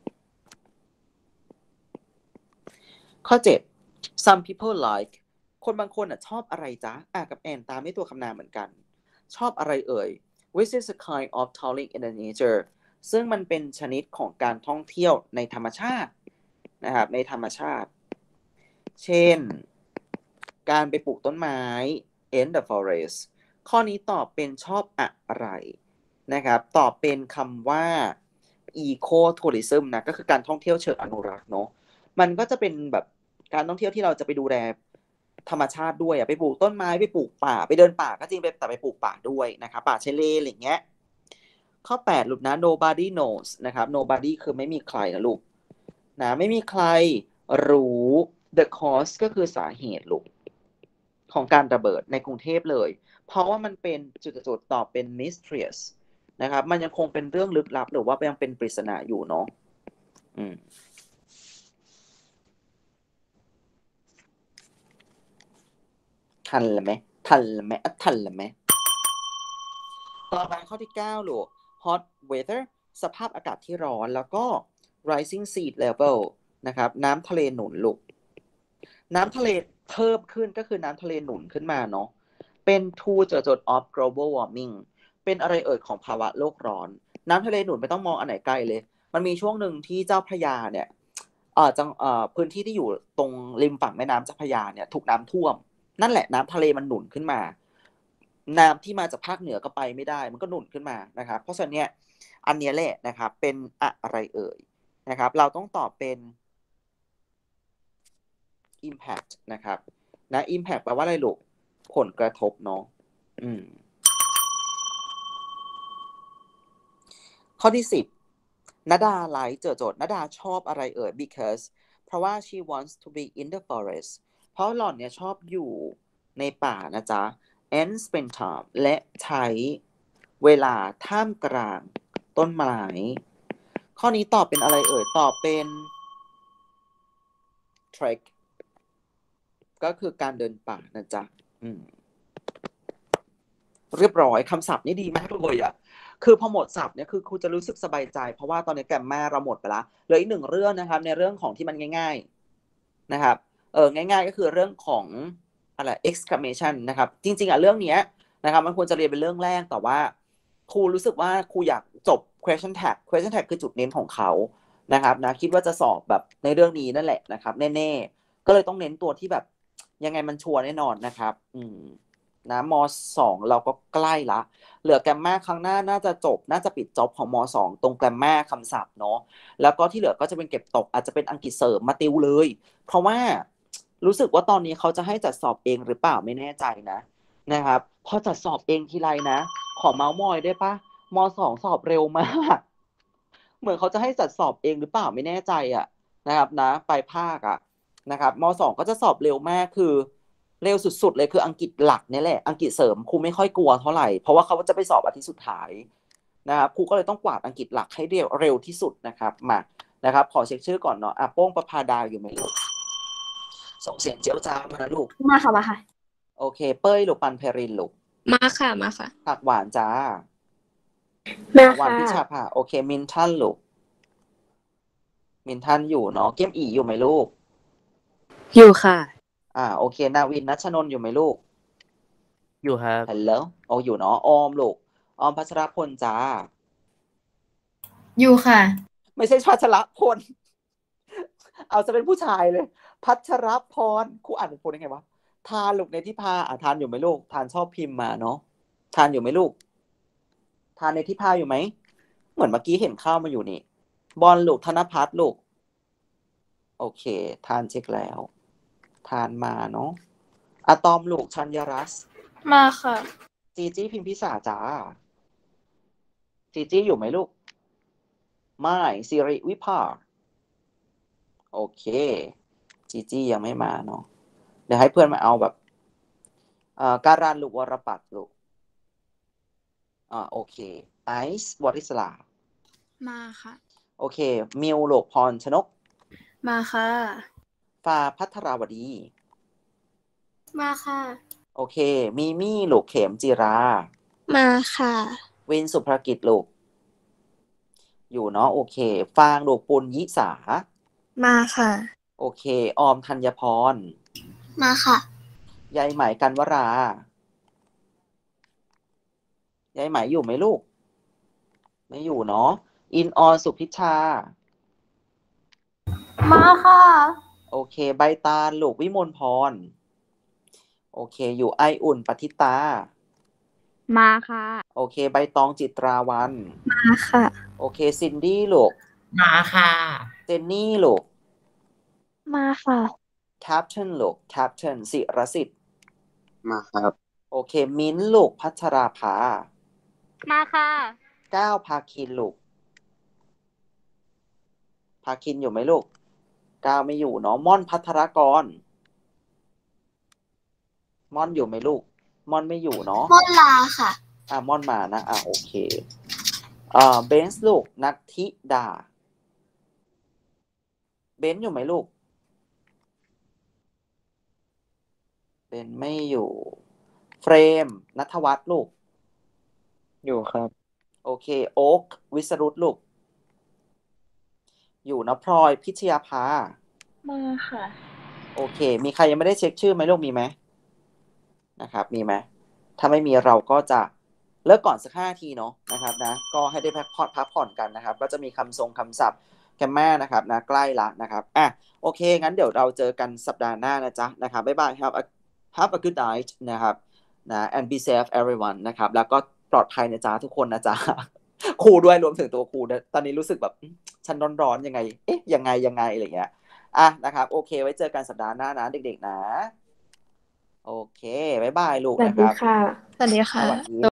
ข้อเจ็ด some people like คนบางคนอ่ะชอบอะไรจ๊ะอ่ะกับแอนตามด้วยตัวคำนามเหมือนกันชอบอะไรเอ่ย which is a kind of traveling in the nature ซึ่งมันเป็นชนิดของการท่องเที่ยวในธรรมชาตินะครับในธรรมชาติเช่นการไปปลูกต้นไม้ in the forest ข้อนี้ตอบเป็นชอบอะไรนะครับตอบเป็นคำว่า eco tourism นะก็คือการท่องเที่ยวเชิงอนุรักษ์เนาะมันก็จะเป็นแบบการท่องเที่ยวที่เราจะไปดูแลธรรมชาติด้วยอะไปปลูกต้นไม้ไปปลูกป่าไปเดินป่าก็จริงแต่ไปปลูกป่าด้วยนะครับป่าชายเลนอะไรเงี้ยข้อแปดลูกนะ nobody knows นะครับ nobody คือไม่มีใครนะลูกนะไม่มีใครรู้ the cause ก็คือสาเหตุลูกของการระเบิดในกรุงเทพเลยเพราะว่ามันเป็นจุดๆตอบเป็น mysterious นะครับมันยังคงเป็นเรื่องลึกลับหรือว่ายังเป็นปริศนาอยู่เนาะอืมทันละไหมทันละไหมทันละไหมต่อไปข้อที่เก้าลูก hot weather สภาพอากาศที่ร้อนแล้วก็ rising sea level นะครับน้ำทะเลหนุนลูกน้ำทะเลเพิ่มขึ้นก็คือน้ำทะเลหนุนขึ้นมาเนาะเป็น two จด of global warming เป็นอะไรเอ่ยของภาวะโลกร้อนน้ำทะเลหนุนไม่ต้องมองอันไหนไกลเลยมันมีช่วงหนึ่งที่เจ้าพระยาเนี่ยเอ่อจังเอ่อพื้นที่ที่อยู่ตรงริมฝั่งแม่น้ำเจ้าพระยาเนี่ยถูกน้ำท่วมนั่นแหละน้ำทะเลมันหนุนขึ้นมาน้ำที่มาจากภาคเหนือก็ไปไม่ได้มันก็หนุนขึ้นมานะครับเพราะฉะนั้นเนี่ยอันนี้แหละนะครับเป็นอะไรเอ่ยนะครับเราต้องตอบเป็น impact นะครับนะ impact แปลว่าอะไรลูกผลกระทบเนาะอืมข้อที่สิบนดาไลค์เจอโจทย์นดาชอบอะไรเอ่ย because เพราะว่า she wants to be in the forest เพราะหล่อนเนี่ยชอบอยู่ในป่านะจ๊ะ and spend time และใช้เวลาท่ามกลางต้นไม้ข้อนี้ตอบเป็นอะไรเอ่ยตอบเป็น trek ก็คือการเดินป่านะจ๊ะอืมเรียบร้อยคำศัพท์นี่ดีมากเลยอ่ะคือพอหมดศัพท์เนี่ยคือครูจะรู้สึกสบายใจเพราะว่าตอนนี้แกรมมาเราหมดไปละเหลืออีกหนึ่งเรื่องนะครับในเรื่องของที่มันง่ายๆนะครับเออง่ายๆก็คือเรื่องของอะไร exclamation นะครับจริงๆอ่ะเรื่องนี้นะครับมันควรจะเรียนเป็นเรื่องแรกแต่ว่าครูรู้สึกว่าครูอยากจบ question tag question tag คือจุดเน้นของเขานะครับนะคิดว่าจะสอบแบบในเรื่องนี้นั่นแหละนะครับแน่ๆก็เลยต้องเน้นตัวที่แบบยังไงมันชัวร์แน่นอนนะครับอืมนะม.สอง เราก็ใกล้ละเหลือแกรมมาครั้งหน้าน่าจะจบน่าจะปิดจ็อบของม.สอง ตรงแกรมมาคำศัพท์เนาะแล้วก็ที่เหลือก็จะเป็นเก็บตกอาจจะเป็นอังกฤษเสริมมาติวเลยเพราะว่ารู้สึกว่าตอนนี้เขาจะให้จัดสอบเองหรือเปล่าไม่แน่ใจนะนะครับพอจัดสอบเองทีไรนะขอเมาส์มอยได้ปะม.สอง สอบเร็วมากเหมือนเขาจะให้จัดสอบเองหรือเปล่าไม่แน่ใจอ่ะนะครับนะปลายภาคอ่ะนะครับม.สอง ก็จะสอบเร็วมากคือเร็วสุดๆเลยคืออังกฤษหลักนี่แหละอังกฤษเสริมครูไม่ค่อยกลัวเท่าไหร่เพราะว่าเขาจะไปสอบอาทิตย์สุดท้ายนะครับครูก็เลยต้องกวาดอังกฤษหลักให้เร็วเร็วที่สุดนะครับมานะครับขอเช็คชื่อก่อนเนาะอ่ะโป้งประภาดาอยู่ไหมลูกส่งเสียงเจียวจ้าวมานะลูกมาค่ะมาค่ะโอเคเป้ยลูกปันเพรินลูกมาค่ะมาค่ะผักหวานจ้ามาผักหวานค่ะพิชาภาโอเคมินทันลูกมินทันอยู่เนาะเกมอีอยู่ไหมลูกอยู่ค่ะอ่าโอเคนาวินนัชนนท์อยู่ไหมลูกอยู่ครับฮัลโหลโออยู่เนาะออมลูกออมพัชรพลจ้าอยู่ค่ะไม่ใช่พัชรพลเอาจะเป็นผู้ชายเลยพัชรพรครูอ่านเป็นคนได้ไงวะทานลูกในที่พาอ่ะทานอยู่ไหมลูกทานชอบพิมพ์มาเนาะทานอยู่ไหมลูกทานในที่พาอยู่ไหมเหมือนเมื่อกี้เห็นเข้ามาอยู่นี่บอลลูกธนพัฒน์ลูกโอเคทานเช็คแล้วทานมาเนาะอะตอมลูกชัญญรัสมาค่ะจีจี้พิมพิสาจ้าจีจี้อยู่ไหมลูกไม่สิริวิภาโอเคจีจี้ยังไม่มาเนาะเดี๋ยวให้เพื่อนมาเอาแบบอ่าการันลูกวรปัตรลูกอ่าโอเคไอซ์วริศรามาค่ะโอเคมิวลูกพรชนกมาค่ะฟ้าพัทราวดีมาค่ะโอเคมีมี่ลูกเข็มจิรามาค่ะวินสุภกิจลูกอยู่เนาะโอเคฟางลูกปุณยิสามาค่ะโอเคออมธัญพรมาค่ะยายไหมกันวรายายไหมอยู่ไหมลูกไม่อยู่เนาะอินออนสุพิชามาค่ะโอเคใบตาลลูกวิมลพรโอเคอยู่ไออุ่นปฏิตามาค่ะโอเคใบตองจิตราวันมาค่ะโอเคซินดี้ลูกมาค่ะเจนนี่ลูกมาค่ะแคปเทนลูกแคปเทนศิรสิทธิ์มาครับโอเคมิ้นลูกพัชราภามาค่ะก้าวภาคินลูกภาคินอยู่ไหมลูกก้าวไม่อยู่เนาะม่อนพัทรกรม่อนอยู่ไหมลูกม่อนไม่อยู่เนาะม่อนลาค่ะอ่ะม่อนมานะอ่ะโอเคอ่าเบนซ์ลูกนัทธิดาเบนซ์อยู่ไหมลูกเบนซ์ไม่อยู่เฟรมณัฐวัฒน์ลูกอยู่ครับโอเคโอ๊ควิสรุตลูกอยู่นะพลอยพิชยาภามาค่ะโอเคมีใครยังไม่ได้เช็คชื่อไหมลูกมีไหมนะครับมีไหมถ้าไม่มีเราก็จะเลิกก่อนสักห้าทีเนาะนะครับนะก็ให้ได้พักผ่อนพักผ่อนกันนะครับก็จะมีคำทรงคำศัพท์แกมมานะครับนะใกล้ละนะครับอ่ะโอเคงั้นเดี๋ยวเราเจอกันสัปดาห์หน้านะจ๊ะนะครับบ๊ายบาย have a have a good night นะครับนะ and be safe everyone นะครับแล้วก็ปลอดภัยนะจ๊ะทุกคนนะจ๊ะครูด้วยรวมถึงตัวครูด้วยตอนนี้รู้สึกแบบฉันร้อนๆยังไงเอ๊ะยังไงยังไงอะไรเงี้ยอ่ะนะครับโอเคไว้เจอกันสัปดาห์หน้านะเด็กๆนะโอเคบ๊ายบายลูกนะครับสวัสดีค่ะสวัสดีค่ะ